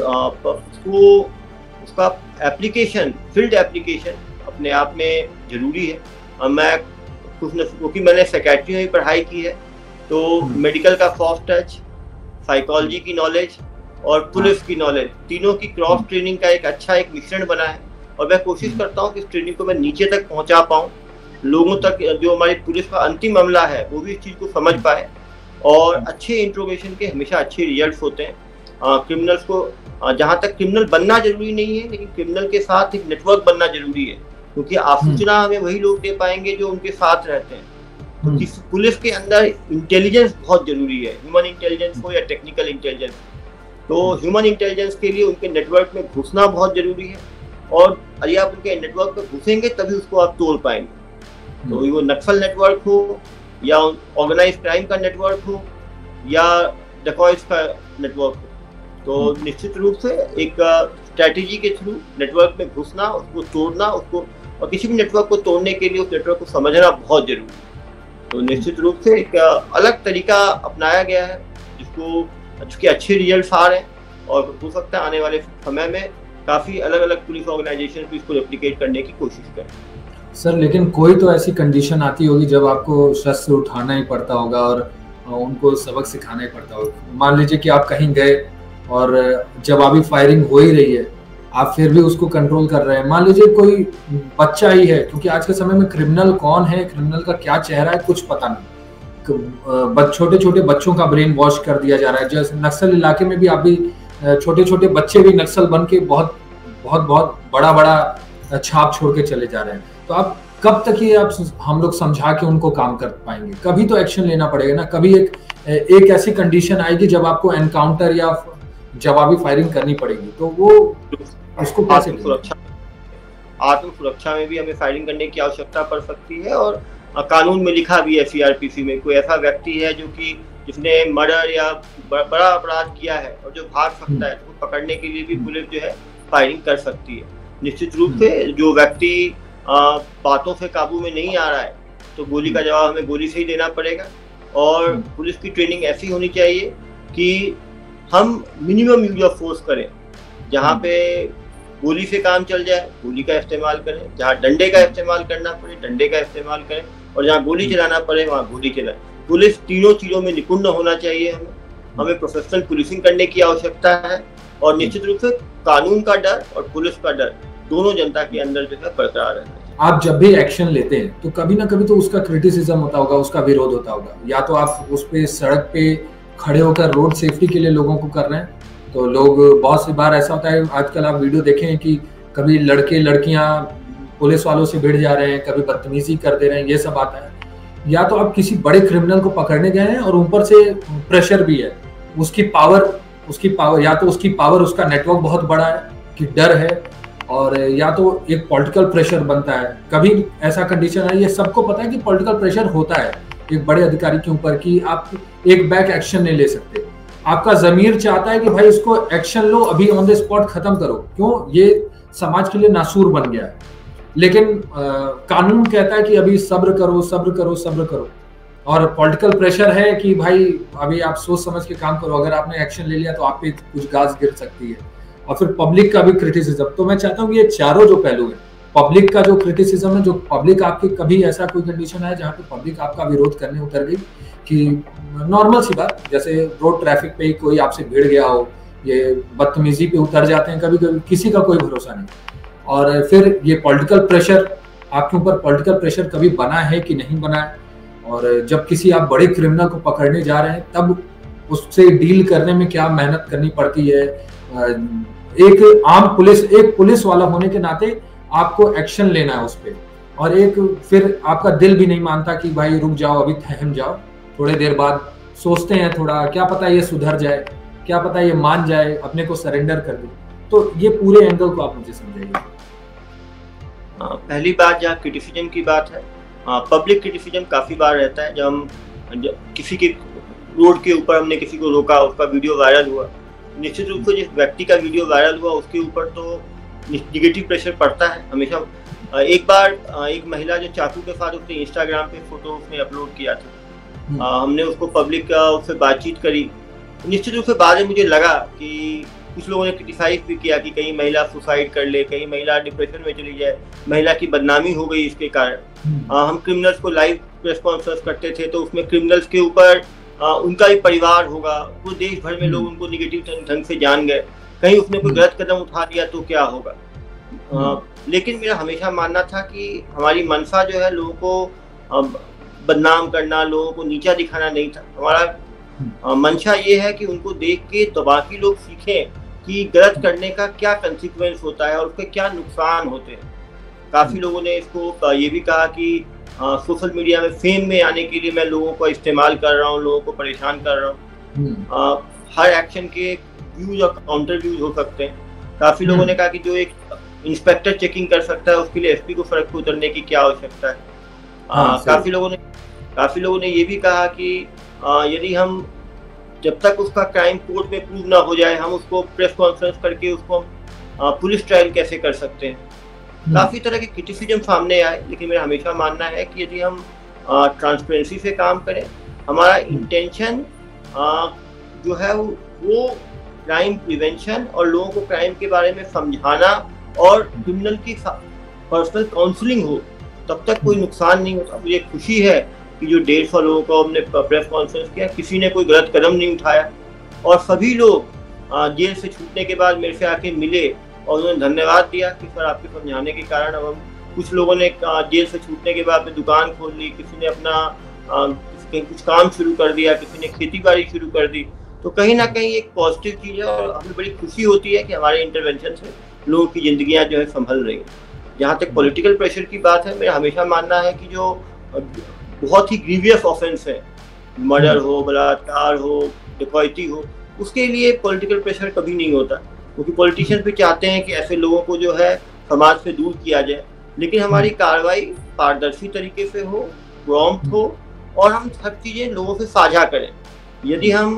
[SPEAKER 2] उसको उसका एप्लीकेशन, फील्ड एप्लीकेशन अपने आप में जरूरी है। और मैं कुछ न क्योंकि मैंने साइकेट्री में पढ़ाई की है, तो मेडिकल का सॉफ्ट टच, साइकोलॉजी की नॉलेज और पुलिस की नॉलेज, तीनों की क्रॉस ट्रेनिंग का एक अच्छा एक मिश्रण बना है। और मैं कोशिश करता हूँ कि इस ट्रेनिंग को मैं नीचे तक पहुँचा पाऊँ, लोगों तक, जो हमारी पुलिस का अंतिम अमला है वो भी इस चीज़ को समझ पाए। और अच्छे इंट्रोगेशन के हमेशा अच्छे रिजल्ट्स होते हैं। क्रिमिनल्स को, जहाँ तक क्रिमिनल बनना जरूरी नहीं है, लेकिन क्रिमिनल के साथ एक नेटवर्क बनना जरूरी है, क्योंकि आसूचना हमें वही लोग दे पाएंगे जो उनके साथ रहते हैं। तो इस पुलिस के अंदर इंटेलिजेंस बहुत जरूरी है, ह्यूमन इंटेलिजेंस हो या टेक्निकल इंटेलिजेंस। तो ह्यूमन इंटेलिजेंस के लिए उनके नेटवर्क में घुसना बहुत जरूरी है, और यदि आप उनके नेटवर्क में घुसेंगे तभी उसको आप तोड़ पाएंगे। तो वो नक्सल नेटवर्क हो या ऑर्गेनाइज क्राइम का नेटवर्क हो या डेकॉइट्स का नेटवर्क हो, तो निश्चित रूप से एक स्ट्रैटेजी के थ्रू नेटवर्क में घुसना, उसको तोड़ना, उसको, और किसी भी नेटवर्क को तोड़ने के लिए उस नेटवर्क को समझना बहुत जरूरी है। तो निश्चित रूप से एक अलग तरीका अपनाया गया है, जिसको जिसके अच्छे रिजल्ट्स आ रहे हैं, और हो सकता है आने वाले समय में काफ़ी अलग अलग पुलिस ऑर्गेनाइजेशन भी इसको रेप्लिकेट करने की कोशिश करें।
[SPEAKER 1] सर, लेकिन कोई तो ऐसी कंडीशन आती होगी जब आपको शस्त्र उठाना ही पड़ता होगा और उनको सबक सिखाना ही पड़ता होगा। मान लीजिए कि आप कहीं गए और जब अभी फायरिंग हो ही रही है, आप फिर भी उसको कंट्रोल कर रहे हैं। मान लीजिए कोई बच्चा ही है, क्योंकि आज के समय में क्रिमिनल कौन है, क्रिमिनल का क्या चेहरा है, कुछ पता नहीं। छोटे छोटे बच्चों का ब्रेन वॉश कर दिया जा रहा है। जैसे नक्सल इलाके में भी आप भी छोटे छोटे बच्चे भी नक्सल बन के बहुत बहुत बहुत बड़ा बड़ा छाप छोड़ के चले जा रहे हैं। तो आप कब तक ये आप हम लोग समझा के उनको काम कर पाएंगे? कभी तो एक्शन लेना पड़ेगा ना। कभी एक एक ऐसी कंडीशन आएगी जब आपको एनकाउंटर या जवाबी फायरिंग करनी पड़ेगी, तो वो उसको कैसे?
[SPEAKER 2] सुरक्षा, आत्म सुरक्षा में भी हमें फायरिंग करने की आवश्यकता पड़ सकती है। और कानून में लिखा भी है, सीआरपीसी में, कोई ऐसा व्यक्ति है जो कि जिसने मर्डर या बड़ा अपराध किया है और जो भाग सकता है, तो पकड़ने के लिए भी पुलिस जो है फायरिंग कर सकती है। निश्चित रूप से जो व्यक्ति बातों से काबू में नहीं आ रहा है, तो गोली का जवाब हमें गोली से ही देना पड़ेगा। और पुलिस की ट्रेनिंग ऐसी होनी चाहिए कि हम मिनिमम यूज ऑफ फोर्स करें। जहाँ पे गोली से काम चल जाए, गोली का इस्तेमाल करें। जहाँ डंडे का इस्तेमाल करना पड़े, डंडे का इस्तेमाल करें। और जहाँ गोली चलाना पड़े, वहाँ गोली चलाएं। पुलिस तीनों चीज़ों में निपुण होना चाहिए। हमें हमें प्रोफेशनल पुलिसिंग करने की आवश्यकता है। और निश्चित रूप से कानून का डर और पुलिस का डर दोनों जनता के अंदर जो है बरकरार है।
[SPEAKER 1] आप जब भी एक्शन लेते हैं तो कभी ना कभी तो उसका क्रिटिसिज्म होता होगा, उसका विरोध होता होगा, या तो आप उस पे सड़क पे खड़े होकर रोड सेफ्टी के लिए लोगों को कर रहे हैं, तो लोग बहुत सी बार ऐसा होता है, आजकल आप वीडियो देखें कि कभी लड़के लड़कियां पुलिस वालों से भिड़ जा रहे हैं, कभी बदतमीजी कर दे रहे हैं, ये सब आता है। या तो आप किसी बड़े क्रिमिनल को पकड़ने गए हैं और ऊपर से प्रेशर भी है, उसकी पावर उसकी पावर या तो उसकी पावर उसका नेटवर्क बहुत बड़ा है कि डर है, और या तो एक पॉलिटिकल प्रेशर बनता है। कभी ऐसा कंडीशन है, ये सबको पता है कि पॉलिटिकल प्रेशर होता है एक बड़े अधिकारी के ऊपर कि आप एक बैक एक्शन नहीं ले सकते, आपका जमीर चाहता है कि भाई इसको एक्शन लो, अभी ऑन द स्पॉट खत्म करो, क्यों, ये समाज के लिए नासूर बन गया है। लेकिन आ, कानून कहता है कि अभी सब्र करो सब्र करो सब्र करो, और पॉलिटिकल प्रेशर है कि भाई अभी आप सोच समझ के काम करो, अगर आपने एक्शन ले लिया तो आप पे कुछ गाज गिर सकती है, और फिर पब्लिक का भी क्रिटिसिज्म। तो मैं चाहता हूँ ये चारों जो पहलू है, पब्लिक का जो क्रिटिसिज्म है, जो पब्लिक आपकी कभी ऐसा कोई कंडीशन है जहाँ पे पब्लिक आपका विरोध करने उतर गई कि नॉर्मल सी बात, जैसे रोड ट्रैफिक पे कोई आपसे भिड़ गया हो, ये बदतमीजी पे उतर जाते हैं कभी कभी, किसी का कोई भरोसा नहीं। और फिर ये पॉलिटिकल प्रेशर, आपके ऊपर पॉलिटिकल प्रेशर कभी बना है कि नहीं बना है, और जब किसी आप बड़े क्रिमिनल को पकड़ने जा रहे हैं तब उससे डील करने में क्या मेहनत करनी पड़ती है। एक आम पुलिस एक पुलिस वाला होने के नाते आपको एक्शन लेना है उस पर, और एक फिर आपका दिल भी नहीं मानता कि भाई रुक जाओ, अभी थम जाओ, थोड़ी देर बाद सोचते हैं थोड़ा, क्या पता ये सुधर जाए, क्या पता ये मान जाए, अपने को सरेंडर कर दे। तो ये पूरे एंगल को आप मुझे समझाइए।
[SPEAKER 2] पहली बात, जहाँ क्रिटिसिज्म की बात है, पब्लिक क्रिटिसिज्म काफ़ी बार रहता है। जब हम जब किसी के रोड के ऊपर हमने किसी को रोका, उसका वीडियो वायरल हुआ, निश्चित रूप से जिस व्यक्ति का वीडियो वायरल हुआ उसके ऊपर तो निगेटिव प्रेशर पड़ता है हमेशा। एक बार एक महिला जो चाकू के साथ उसने इंस्टाग्राम पे फोटो उसने अपलोड किया था, हमने उसको पब्लिक का उससे बातचीत करी, निश्चित रूप से बाद में मुझे लगा कि कुछ लोगों ने क्रिटिसाइज भी किया कि कहीं महिला सुसाइड कर ले, कहीं महिला डिप्रेशन में चली जाए, महिला की बदनामी हो गई इसके कारण। हम क्रिमिनल्स को लाइव प्रेस कॉन्फ्रेंस करते थे तो उसमें क्रिमिनल्स के ऊपर उनका भी परिवार होगा, वो देश भर में लोग उनको निगेटिव ढंग से जान गए, कहीं उसने कोई गलत कदम उठा दिया तो क्या होगा। आ, लेकिन मेरा हमेशा मानना था कि हमारी मंशा जो है लोगों को बदनाम करना, लोगों को नीचा दिखाना नहीं था। हमारा मंशा ये है कि उनको देख के तो बाकी लोग सीखें कि गलत करने का क्या कंसिक्वेंस होता है और उसके क्या नुकसान होते हैं। काफ़ी लोगों ने इसको ये भी कहा कि आ, सोशल मीडिया में फेम में आने के लिए मैं लोगों को इस्तेमाल कर रहा हूँ, लोगों को परेशान कर रहा हूँ। हर एक्शन के व्यूज और काउंटर व्यूज हो सकते हैं। काफ़ी लोगों ने कहा कि जो एक इंस्पेक्टर चेकिंग कर सकता है उसके लिए एसपी को सड़क पर उतरने की क्या आवश्यकता है। काफ़ी लोगों ने काफ़ी लोगों ने ये भी कहा कि यदि हम जब तक उसका क्राइम कोर्ट में प्रूव ना हो जाए, हम उसको प्रेस कॉन्फ्रेंस करके उसको पुलिस ट्रायल कैसे कर सकते हैं। काफ़ी तरह के क्रिटिसिज्म सामने आए, लेकिन मेरा हमेशा मानना है कि यदि हम ट्रांसपेरेंसी से काम करें, हमारा इंटेंशन जो है वो, वो क्राइम प्रिवेंशन और लोगों को क्राइम के बारे में समझाना और क्रिमिनल की पर्सनल काउंसलिंग हो, तब तक कोई नुकसान नहीं होता। मुझे खुशी है कि जो डेढ़ सौ लोगों को हमने प्रेस कॉन्फ्रेंस किया, किसी ने कोई गलत कदम नहीं उठाया, और सभी लोग जेल से छूटने के बाद मेरे से आके मिले और उन्होंने धन्यवाद दिया कि सर आपके समझाने के कारण अब हम, कुछ लोगों ने जेल से छूटने के बाद में दुकान खोल ली, किसी ने अपना कुछ काम शुरू कर दिया, किसी ने खेती बाड़ी शुरू कर दी। तो कहीं ना कहीं एक पॉजिटिव चीज़ है और हमें बड़ी खुशी होती है कि हमारे इंटरवेंशन से लोगों की जिंदगियां जो है संभल रही हैं। जहाँ तक पॉलिटिकल प्रेशर की बात है, मेरा हमेशा मानना है कि जो बहुत ही ग्रीवियस ऑफेंस है, मर्डर हो, बलात्कार हो, डकैती हो, उसके लिए पॉलिटिकल प्रेशर कभी नहीं होता, क्योंकि पॉलिटिशियंस भी चाहते हैं कि ऐसे लोगों को जो है समाज से दूर किया जाए। लेकिन हमारी कार्रवाई पारदर्शी तरीके से हो, प्रॉम्प्ट हो, और हम हर चीज़ें लोगों से साझा करें। यदि हम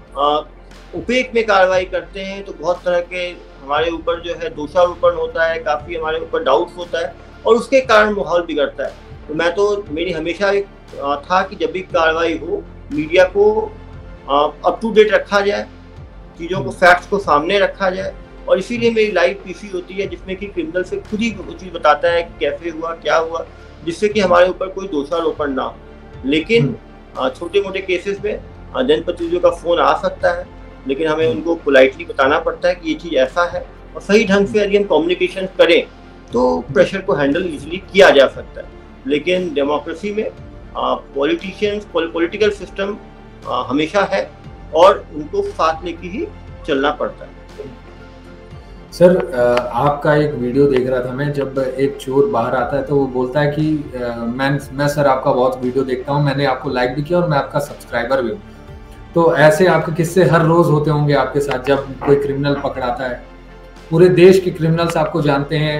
[SPEAKER 2] उपेक में कार्रवाई करते हैं तो बहुत तरह के हमारे ऊपर जो है दोषारोपण होता है, काफ़ी हमारे ऊपर डाउट्स होता है, और उसके कारण माहौल बिगड़ता है। तो मैं तो मेरी हमेशा एक था कि जब भी कार्रवाई हो, मीडिया को अप टू डेट रखा जाए, चीज़ों को, फैक्ट्स को सामने रखा जाए, और इसीलिए मेरी लाइव पीसी होती है जिसमें कि क्रिमिनल से खुद ही वो चीज़ बताता है कि कैसे हुआ, क्या हुआ, जिससे कि हमारे ऊपर कोई दोषारोपण ना हो। लेकिन छोटे मोटे केसेस में जनप्रतिनिधियों का फ़ोन आ सकता है, लेकिन हमें उनको पोलाइटली बताना पड़ता है कि ये चीज़ ऐसा है, और सही ढंग से यदि हम कम्युनिकेशन करें तो प्रेशर को हैंडल इजीली किया जा सकता है। लेकिन डेमोक्रेसी में पॉलिटिशियंस पॉलिटिकल सिस्टम हमेशा है और उनको साथ लेके ही चलना पड़ता है।
[SPEAKER 1] सर, आपका एक वीडियो देख रहा था मैं, जब एक चोर बाहर आता है तो वो बोलता है कि मैं मैं सर आपका बहुत वीडियो देखता हूँ, मैंने आपको लाइक भी किया और मैं आपका सब्सक्राइबर भी हूँ। तो ऐसे आपके किस्से हर रोज होते होंगे आपके साथ, जब कोई क्रिमिनल पकड़ाता है। पूरे देश के क्रिमिनल्स आपको जानते हैं,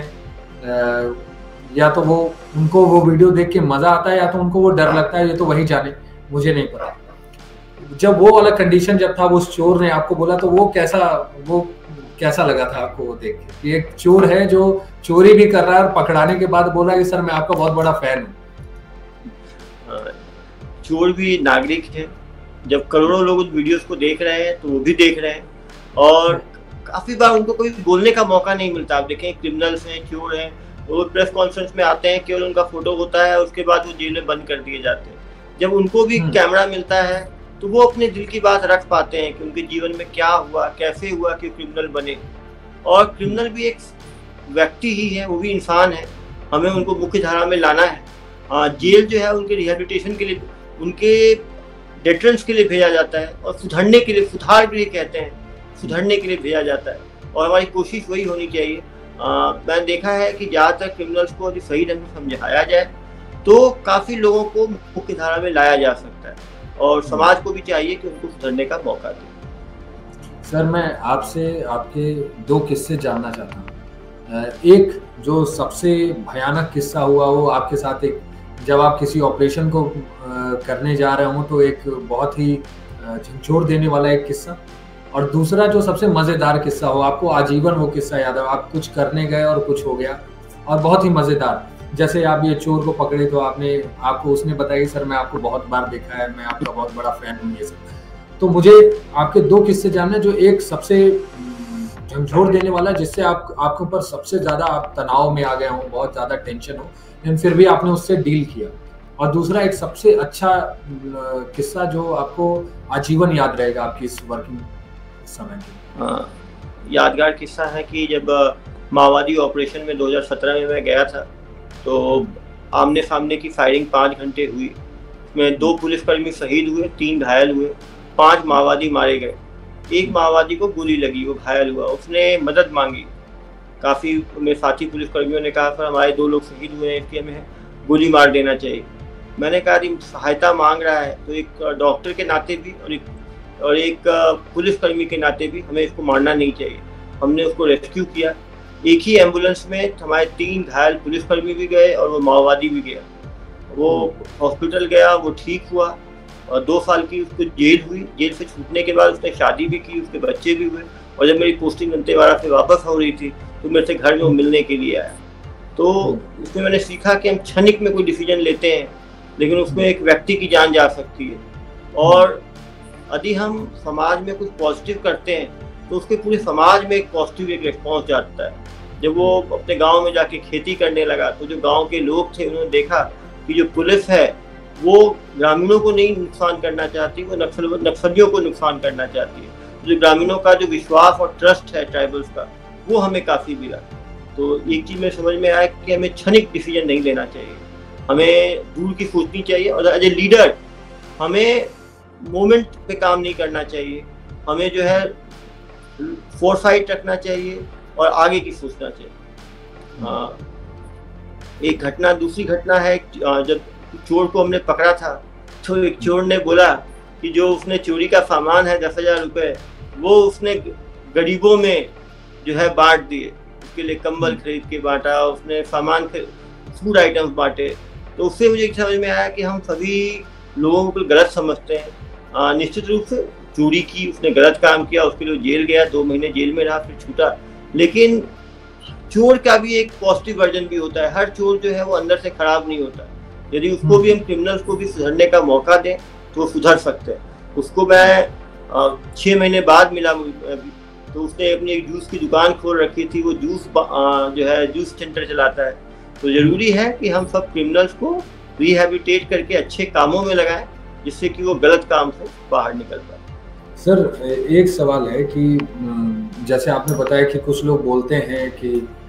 [SPEAKER 1] या तो वो उनको वो वीडियो देख के मजा आता है या तो उनको वो डर लगता है, ये तो वही जाने, मुझे नहीं पता। जब वो वाला कंडीशन जब था, वो उस चोर ने आपको बोला, तो वो कैसा वो कैसा लगा था आपको वो देख के? एक चोर है जो चोरी भी कर रहा है और पकड़ाने के बाद बोला कि सर मैं आपका बहुत बड़ा फैन हूँ।
[SPEAKER 2] चोर भी नागरिक है। जब करोड़ों लोग उस वीडियोस को देख रहे हैं तो वो भी देख रहे हैं, और काफी बार उनको कोई बोलने का मौका नहीं मिलता। आप देखें, क्रिमिनल्स हैं, चोर हैं, वो प्रेस कॉन्फ्रेंस में आते हैं, केवल उनका फोटो होता है, उसके बाद वो जेल में बंद कर दिए जाते हैं। जब उनको भी कैमरा मिलता है तो वो अपने दिल की बात रख पाते हैं कि उनके जीवन में क्या हुआ, कैसे हुआ कि क्रिमिनल बने। और क्रिमिनल भी एक व्यक्ति ही है, वो भी इंसान है, हमें उनको मुख्य धारा में लाना है। आ, जेल जो है उनके रिहेबिलिटेशन के लिए, उनके डेटरेंस के लिए भेजा जाता है, और सुधरने के लिए, सुधार के लिए कहते हैं, सुधरने के लिए भेजा जाता है। और हमारी कोशिश वही होनी चाहिए। मैंने देखा है कि ज़्यादातर क्रिमिनल्स को यदि सही ढंग से समझाया जाए तो काफ़ी लोगों को मुख्य धारा में लाया जा सकता है, और समाज को भी चाहिए कि उनको सुधरने का मौका दे।
[SPEAKER 1] सर, मैं आपसे आपके दो किस्से जानना चाहता हूँ। एक जो सबसे भयानक किस्सा हुआ वो आपके साथ, एक जब आप किसी ऑपरेशन को करने जा रहे हो तो एक बहुत ही झंझोर देने वाला एक किस्सा, और दूसरा जो सबसे मज़ेदार किस्सा हो, आपको आजीवन वो किस्सा याद है, आप कुछ करने गए और कुछ हो गया और बहुत ही मज़ेदार। जैसे आप ये चोर को पकड़े तो आपने आपको उसने बताया सर मैं आपको बहुत बार देखा है, मैं आपका बहुत बड़ा फैन हूँ, ये सब। तो मुझे आपके दो किस्से जानने, जो एक सबसे झंझोर देने वाला, जिससे आप आपके ऊपर सबसे ज़्यादा आप तनाव में आ गए हो, बहुत ज़्यादा टेंशन हो, लेकिन फिर भी आपने उससे डील किया, और दूसरा एक सबसे अच्छा किस्सा जो आपको आजीवन याद रहेगा आपकी इस वर्किंग समय में।
[SPEAKER 2] यादगार किस्सा है कि जब माओवादी ऑपरेशन में दो हज़ार सत्रह में मैं गया था, तो आमने सामने की फायरिंग पाँच घंटे हुई। उसमें दो पुलिसकर्मी शहीद हुए, तीन घायल हुए, पांच माओवादी मारे गए। एक माओवादी को गोली लगी, वो घायल हुआ, उसने मदद मांगी। काफ़ी मेरे साथी पुलिसकर्मियों ने कहा सर हमारे दो लोग शहीद हुए हैं, इसलिए हमें गोली मार देना चाहिए। मैंने कहा कि सहायता मांग रहा है तो एक डॉक्टर के नाते भी और एक और एक पुलिसकर्मी के नाते भी हमें इसको मारना नहीं चाहिए। हमने उसको रेस्क्यू किया। एक ही एम्बुलेंस में हमारे तीन घायल पुलिसकर्मी भी गए और वो माओवादी भी गया। वो हॉस्पिटल गया, वो ठीक हुआ, और दो साल की उसको जेल हुई। जेल से छूटने के बाद उसने शादी भी की, उसके बच्चे भी हुए, और जब मेरी पोस्टिंग दंतेवाड़ा से वापस हो रही थी तो मेरे से घर में वो मिलने के लिए आया। तो उसमें मैंने सीखा कि हम क्षणिक में कोई डिसीजन लेते हैं, लेकिन उसमें एक व्यक्ति की जान जा सकती है। और यदि हम समाज में कुछ पॉजिटिव करते हैं तो उसके पूरे समाज में एक पॉजिटिव एक रिस्पॉन्स जाता है। जब वो अपने गांव में जाके खेती करने लगा तो जो गांव के लोग थे उन्होंने देखा कि जो पुलिस है वो ग्रामीणों को नहीं नुकसान करना चाहती, वो नक्सल नक्सलियों को नुकसान करना चाहती है। जो ग्रामीणों का जो विश्वास और ट्रस्ट है ट्राइबल्स का, वो हमें काफ़ी मिला। तो एक चीज़ में समझ में आया कि हमें क्षणिक डिसीजन नहीं लेना चाहिए, हमें दूर की सोचनी चाहिए, और एज ए लीडर हमें मोमेंट पे काम नहीं करना चाहिए, हमें जो है फोरसाइट रखना चाहिए और आगे की सोचना चाहिए। हाँ, एक घटना दूसरी घटना है, जब चोर को हमने पकड़ा था तो एक चोर ने बोला कि जो उसने चोरी का सामान है दस हजार रुपये वो उसने गरीबों में जो है बांट दिए, उसके लिए कंबल खरीद के बांटा, उसने सामान फूड आइटम्स बांटे। तो उससे मुझे समझ में आया कि हम सभी लोगों को गलत समझते हैं। आ, निश्चित रूप से चोरी की, उसने गलत काम किया, उसके लिए जेल गया, दो महीने जेल में रहा, फिर छूटा। लेकिन चोर का भी एक पॉजिटिव वर्जन भी होता है। हर चोर जो है वो अंदर से खराब नहीं होता। यदि उसको भी हम क्रिमिनल्स को भी सुधरने का मौका दें तो वो सुधर सकते हैं। उसको मैं छः महीने बाद मिला, तो उसने अपनी एक जूस की दुकान खोल रखी थी, वो जूस जो है जूस सेंटर चलाता है। तो ज़रूरी है कि हम सब क्रिमिनल्स को रिहैबिलिटेट करके अच्छे कामों में लगाएं, जिससे कि वो गलत काम से बाहर निकल पाए।
[SPEAKER 1] सर एक सवाल है कि जैसे आपने बताया कि कुछ लोग बोलते हैं कि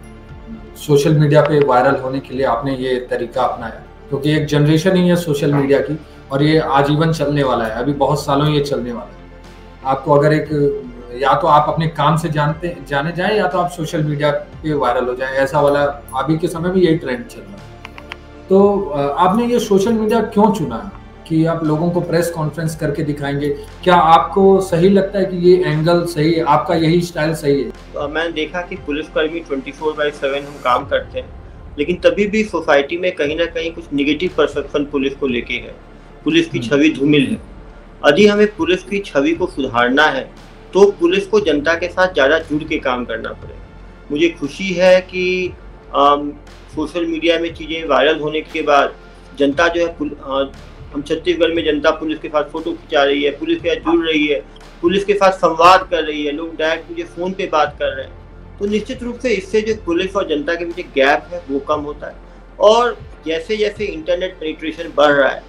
[SPEAKER 1] सोशल मीडिया पे वायरल होने के लिए आपने ये तरीका अपनाया, क्योंकि एक जनरेशन ही है सोशल मीडिया की और ये आजीवन चलने वाला है, अभी बहुत सालों ये चलने वाला है। आपको अगर एक या तो आप अपने काम से जानते जाने जाएं या तो आप सोशल मीडिया पे वायरल हो जाएं, ऐसा वाला अभी के समय में यही ट्रेंड चल रहा है। तो आपने ये सोशल मीडिया क्यों चुना कि आप लोगों को प्रेस कॉन्फ्रेंस करके दिखाएंगे? क्या आपको सही लगता है कि ये एंगल सही है, आपका यही स्टाइल सही है?
[SPEAKER 2] तो मैंने देखा कि पुलिसकर्मी ट्वेंटी फोर बाई सेवन हम काम करते हैं, लेकिन तभी भी सोसाइटी में कहीं ना कहीं कुछ निगेटिव परसेप्शन पुलिस को लेके है, पुलिस की छवि धूमिल है। यदि हमें पुलिस की छवि को सुधारना है तो पुलिस को जनता के साथ ज़्यादा जुड़ के काम करना पड़ेगा। मुझे खुशी है कि आम, सोशल मीडिया में चीज़ें वायरल होने के बाद जनता जो है, आ, हम छत्तीसगढ़ में जनता पुलिस के साथ फोटो खिंचा रही है, पुलिस के साथ जुड़ रही है, पुलिस के साथ संवाद कर रही है, लोग डायरेक्ट मुझे फ़ोन पे बात कर रहे हैं। तो निश्चित रूप से इससे जो पुलिस और जनता के बीच गैप है वो कम होता है। और जैसे जैसे इंटरनेट पेनिट्रेशन बढ़ रहा है,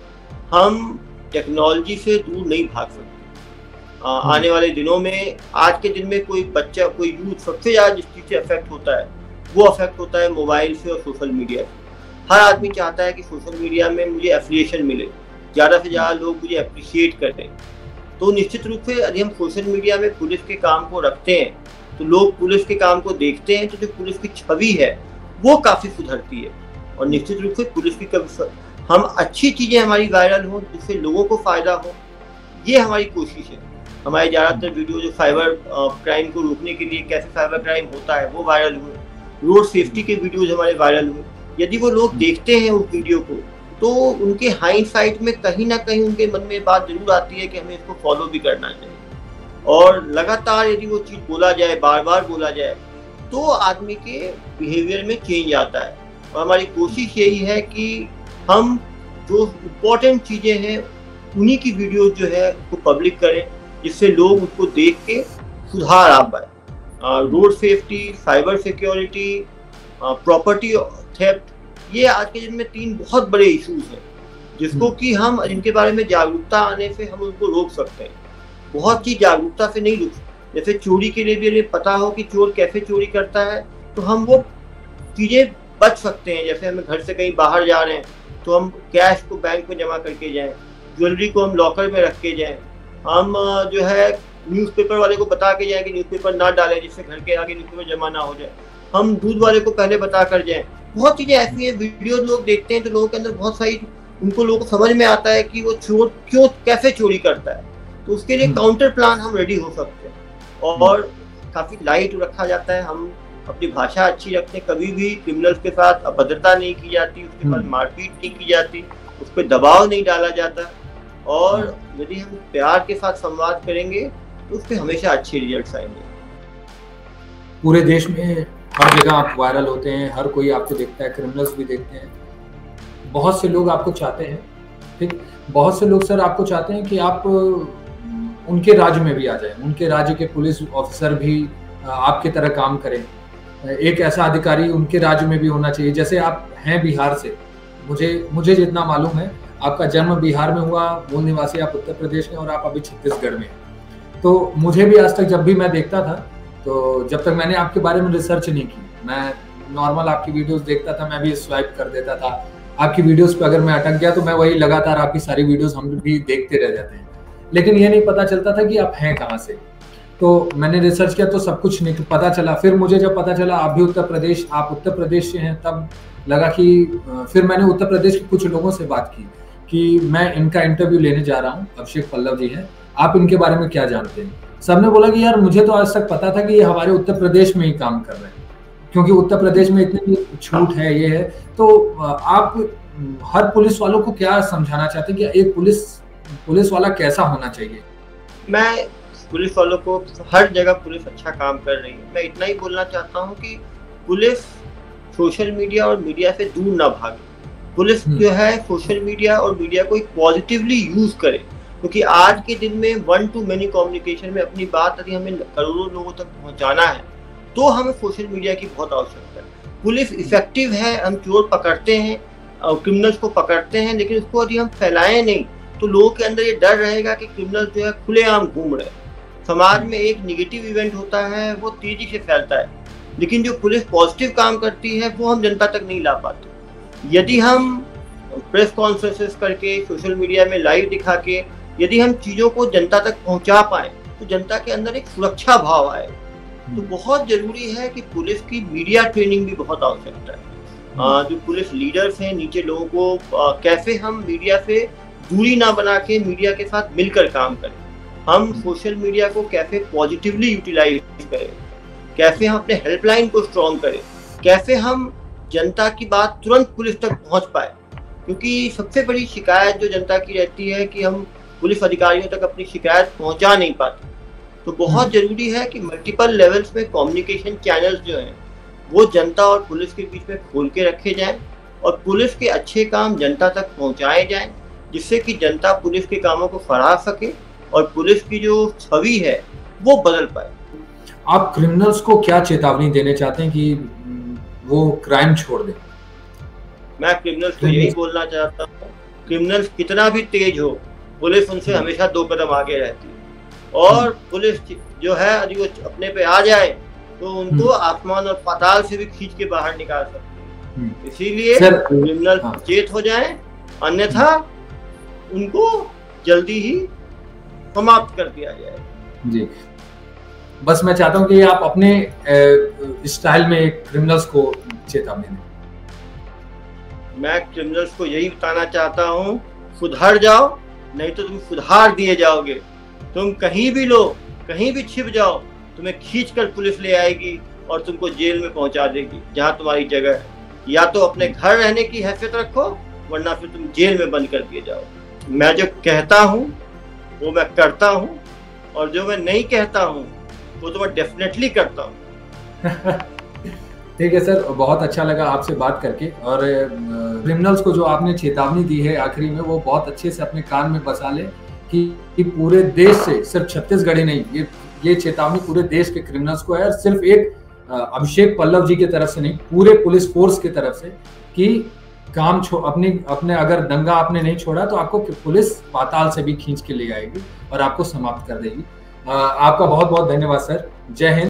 [SPEAKER 2] हम टेक्नोलॉजी से दूर नहीं भाग सकते। आ, आने वाले दिनों में, आज के दिन में कोई बच्चा, कोई यूथ सबसे ज़्यादा जिस चीज़ से अफेक्ट होता है वो अफेक्ट होता है मोबाइल से और सोशल मीडिया से। हर आदमी चाहता है कि सोशल मीडिया में मुझे एफिलिएशन मिले, ज़्यादा से ज़्यादा लोग मुझे अप्रिशिएट करें। तो निश्चित रूप से यदि हम सोशल मीडिया में पुलिस के काम को रखते हैं तो लोग पुलिस के काम को देखते हैं, तो जो पुलिस की छवि है वो काफ़ी सुधरती है। और निश्चित रूप से पुलिस की कभी हम अच्छी चीज़ें हमारी वायरल हो जिससे लोगों को फ़ायदा हो, ये हमारी कोशिश है। हमारे ज़्यादातर वीडियो जो साइबर क्राइम को रोकने के लिए कैसे साइबर क्राइम होता है वो वायरल हुए, रोड सेफ्टी के वीडियोज़ हमारे वायरल हुए। यदि वो लोग देखते हैं उस वीडियो को तो उनके हाइंडसाइट में कहीं ना कहीं उनके मन में बात जरूर आती है कि हमें इसको फॉलो भी करना चाहिए। और लगातार यदि वो चीज़ बोला जाए, बार बार बोला जाए, तो आदमी के बिहेवियर में चेंज आता है। और हमारी कोशिश यही है कि हम जो इम्पोर्टेंट चीज़ें हैं उन्हीं की वीडियो जो है उसको पब्लिक करें, जिससे लोग उसको देख के सुधार आ पाए। Road safety, cyber security, property theft, ये आज के दिन में तीन बहुत बड़े इश्यूज हैं जिसको कि हम इनके बारे में जागरूकता आने से हम उनको रोक सकते हैं। बहुत चीज जागरूकता से नहीं रुक, जैसे चोरी के लिए भी हमें पता हो कि चोर कैसे चोरी करता है तो हम वो चीज़ें बच सकते हैं। जैसे हमें घर से कहीं बाहर जा रहे हैं तो हम कैश को बैंक में जमा करके जाएं, ज्वेलरी को हम लॉकर में रख के जाएं, हम जो है न्यूज़पेपर वाले को बता के जाएं कि न्यूज़पेपर ना डालें जिससे घर के आगे न्यूज़पेपर जमा ना हो जाए, हम दूध वाले को पहले बता कर जाएं। बहुत चीज़ें ऐसी हैं, वीडियो लोग देखते हैं तो लोगों के अंदर बहुत सारी, उनको लोगों को समझ में आता है कि वो चोर क्यों कैसे चोरी करता है, तो उसके लिए काउंटर प्लान हम रेडी हो सकते हैं। और काफ़ी लाइट रखा जाता है, हम अपनी भाषा अच्छी रखते हैं, कभी भी क्रिमिनल्स के साथ अभद्रता नहीं की जाती, उसके साथ मारपीट नहीं की जाती, उस पर दबाव नहीं डाला जाता। और यदि हम प्यार के साथ संवाद करेंगे तो उसके हमेशा अच्छे रिजल्ट्स आएंगे।
[SPEAKER 1] पूरे देश में हर जगह आप वायरल होते हैं, हर कोई आपको देखता है, क्रिमिनल्स भी देखते हैं, बहुत से लोग आपको चाहते हैं, ठीक, बहुत से लोग सर आपको चाहते हैं कि आप उनके राज्य में भी आ जाएं, उनके राज्य के पुलिस ऑफिसर भी आपकी तरह काम करें, एक ऐसा अधिकारी उनके राज्य में भी होना चाहिए। जैसे आप हैं बिहार से, मुझे मुझे जितना मालूम है आपका जन्म बिहार में हुआ, मूल निवासी आप उत्तर प्रदेश में और आप अभी छत्तीसगढ़ में हैं। तो मुझे भी आज तक जब भी मैं देखता था, तो जब तक मैंने आपके बारे में रिसर्च नहीं की, मैं नॉर्मल आपकी वीडियोस देखता था, मैं भी स्वाइप कर देता था आपकी वीडियोस पे। अगर मैं अटक गया तो मैं वही लगातार आपकी सारी वीडियोस हम भी देखते रह जाते हैं, लेकिन ये नहीं पता चलता था कि आप हैं कहाँ से। तो मैंने रिसर्च किया तो सब कुछ नहीं पता चला। फिर मुझे जब पता चला आप भी उत्तर प्रदेश आप उत्तर प्रदेश से हैं, तब लगा कि फिर मैंने उत्तर प्रदेश के कुछ लोगों से बात की कि मैं इनका इंटरव्यू लेने जा रहा हूँ, अभिषेक पल्लव जी हैं, आप इनके बारे में क्या जानते हैं। सबने बोला कि यार मुझे तो आज तक पता था कि ये हमारे उत्तर प्रदेश में ही काम कर रहे हैं, क्योंकि उत्तर प्रदेश में इतनी छूट है, ये है। तो आप हर पुलिस वालों को क्या समझाना चाहते हैं कि एक पुलिस पुलिस वाला कैसा होना चाहिए?
[SPEAKER 2] मैं पुलिस वालों को, हर जगह पुलिस अच्छा काम कर रही है, मैं इतना ही बोलना चाहता हूँ कि पुलिस सोशल मीडिया और मीडिया से दूर ना भागे। पुलिस जो है सोशल मीडिया और मीडिया को एक पॉजिटिवली यूज करे, क्योंकि आज के दिन में वन टू मेनी कम्युनिकेशन में अपनी बात यदि हमें करोड़ों लोगों तक पहुंचाना है तो हमें सोशल मीडिया की बहुत आवश्यकता है। पुलिस इफेक्टिव है, हम चोर पकड़ते हैं और क्रिमिनल्स को पकड़ते हैं, लेकिन उसको यदि हम फैलाएं नहीं तो लोगों के अंदर ये डर रहेगा कि क्रिमिनल्स जो है खुलेआम घूम रहे हैं। समाज में एक निगेटिव इवेंट होता है वो तेजी से फैलता है, लेकिन जो पुलिस पॉजिटिव काम करती है वो हम जनता तक नहीं ला पाते। यदि हम प्रेस कॉन्फ्रेंसेस करके, सोशल मीडिया में लाइव दिखा के यदि हम चीज़ों को जनता तक पहुंचा पाए तो जनता के अंदर एक सुरक्षा भाव आए। तो बहुत जरूरी है कि पुलिस की मीडिया ट्रेनिंग भी बहुत आवश्यकता है। आ, जो पुलिस लीडर्स हैं, नीचे लोगों को आ, कैसे हम मीडिया से दूरी ना बना के मीडिया के साथ मिलकर काम करें, हम सोशल मीडिया को कैसे पॉजिटिवली यूटिलाइज करें, कैसे हम अपने हेल्पलाइन को स्ट्रॉन्ग करें, कैसे हम जनता की बात तुरंत पुलिस तक पहुंच पाए। क्योंकि सबसे बड़ी शिकायत जो जनता की रहती है कि हम पुलिस अधिकारियों तक अपनी शिकायत पहुंचा नहीं पाते। तो बहुत जरूरी है कि मल्टीपल लेवल्स में कम्युनिकेशन चैनल्स जो हैं वो जनता और पुलिस के बीच में खोल के रखे जाएं और पुलिस के अच्छे काम जनता तक पहुंचाए जाएं, जिससे कि जनता पुलिस के कामों को सराह सके और पुलिस की जो छवि है वो बदल पाए।
[SPEAKER 1] आप क्रिमिनल्स को क्या चेतावनी देने चाहते हैं कि वो क्राइम छोड़ दें?
[SPEAKER 2] मैं क्रिमिनल्स को यही बोलना चाहता हूँ, क्रिमिनल्स कितना भी तेज हो, पुलिस उनसे हमेशा दो कदम आगे रहती है। और पुलिस जो है यदि वो अपने पे आ जाए तो उनको आसमान और पाताल से भी खींच के बाहर निकाल सकते हैं। इसीलिए क्रिमिनल सचेत हो जाएं, अन्यथा उनको जल्दी ही समाप्त कर दिया जाए।
[SPEAKER 1] जी, बस मैं चाहता हूं कि आप अपने स्टाइल में क्रिमिनल्स को चेतावनी दें।
[SPEAKER 2] मैं क्रिमिनल्स को यही बताना चाहता हूं, सुधर जाओ, नहीं तो तुम सुधार दिए जाओगे। तुम कहीं भी लो, कहीं भी छिप जाओ, तुम्हें खींचकर पुलिस ले आएगी और तुमको जेल में पहुंचा देगी जहां तुम्हारी जगह है। या तो अपने घर रहने की हैसियत रखो, वरना फिर तुम जेल में बंद कर दिए जाओ। मैं जो कहता हूं वो मैं करता हूं, और जो मैं नहीं कहता हूं वो तो मैं डेफिनेटली करता हूं।
[SPEAKER 1] ठीक है सर, बहुत अच्छा लगा आपसे बात करके। और क्रिमिनल्स को जो आपने चेतावनी दी है आखिरी में, वो बहुत अच्छे से अपने कान में बसा ले कि, कि पूरे देश से, सिर्फ छत्तीसगढ़ ही नहीं, ये ये चेतावनी पूरे देश के क्रिमिनल्स को है, सिर्फ एक अभिषेक पल्लव जी की तरफ से नहीं, पूरे पुलिस फोर्स की तरफ से, कि काम छो अपनी अपने अगर दंगा आपने नहीं छोड़ा तो आपको पुलिस पाताल से भी खींच के ले आएगी और आपको समाप्त कर देगी। आपका बहुत बहुत धन्यवाद सर। जय हिंद।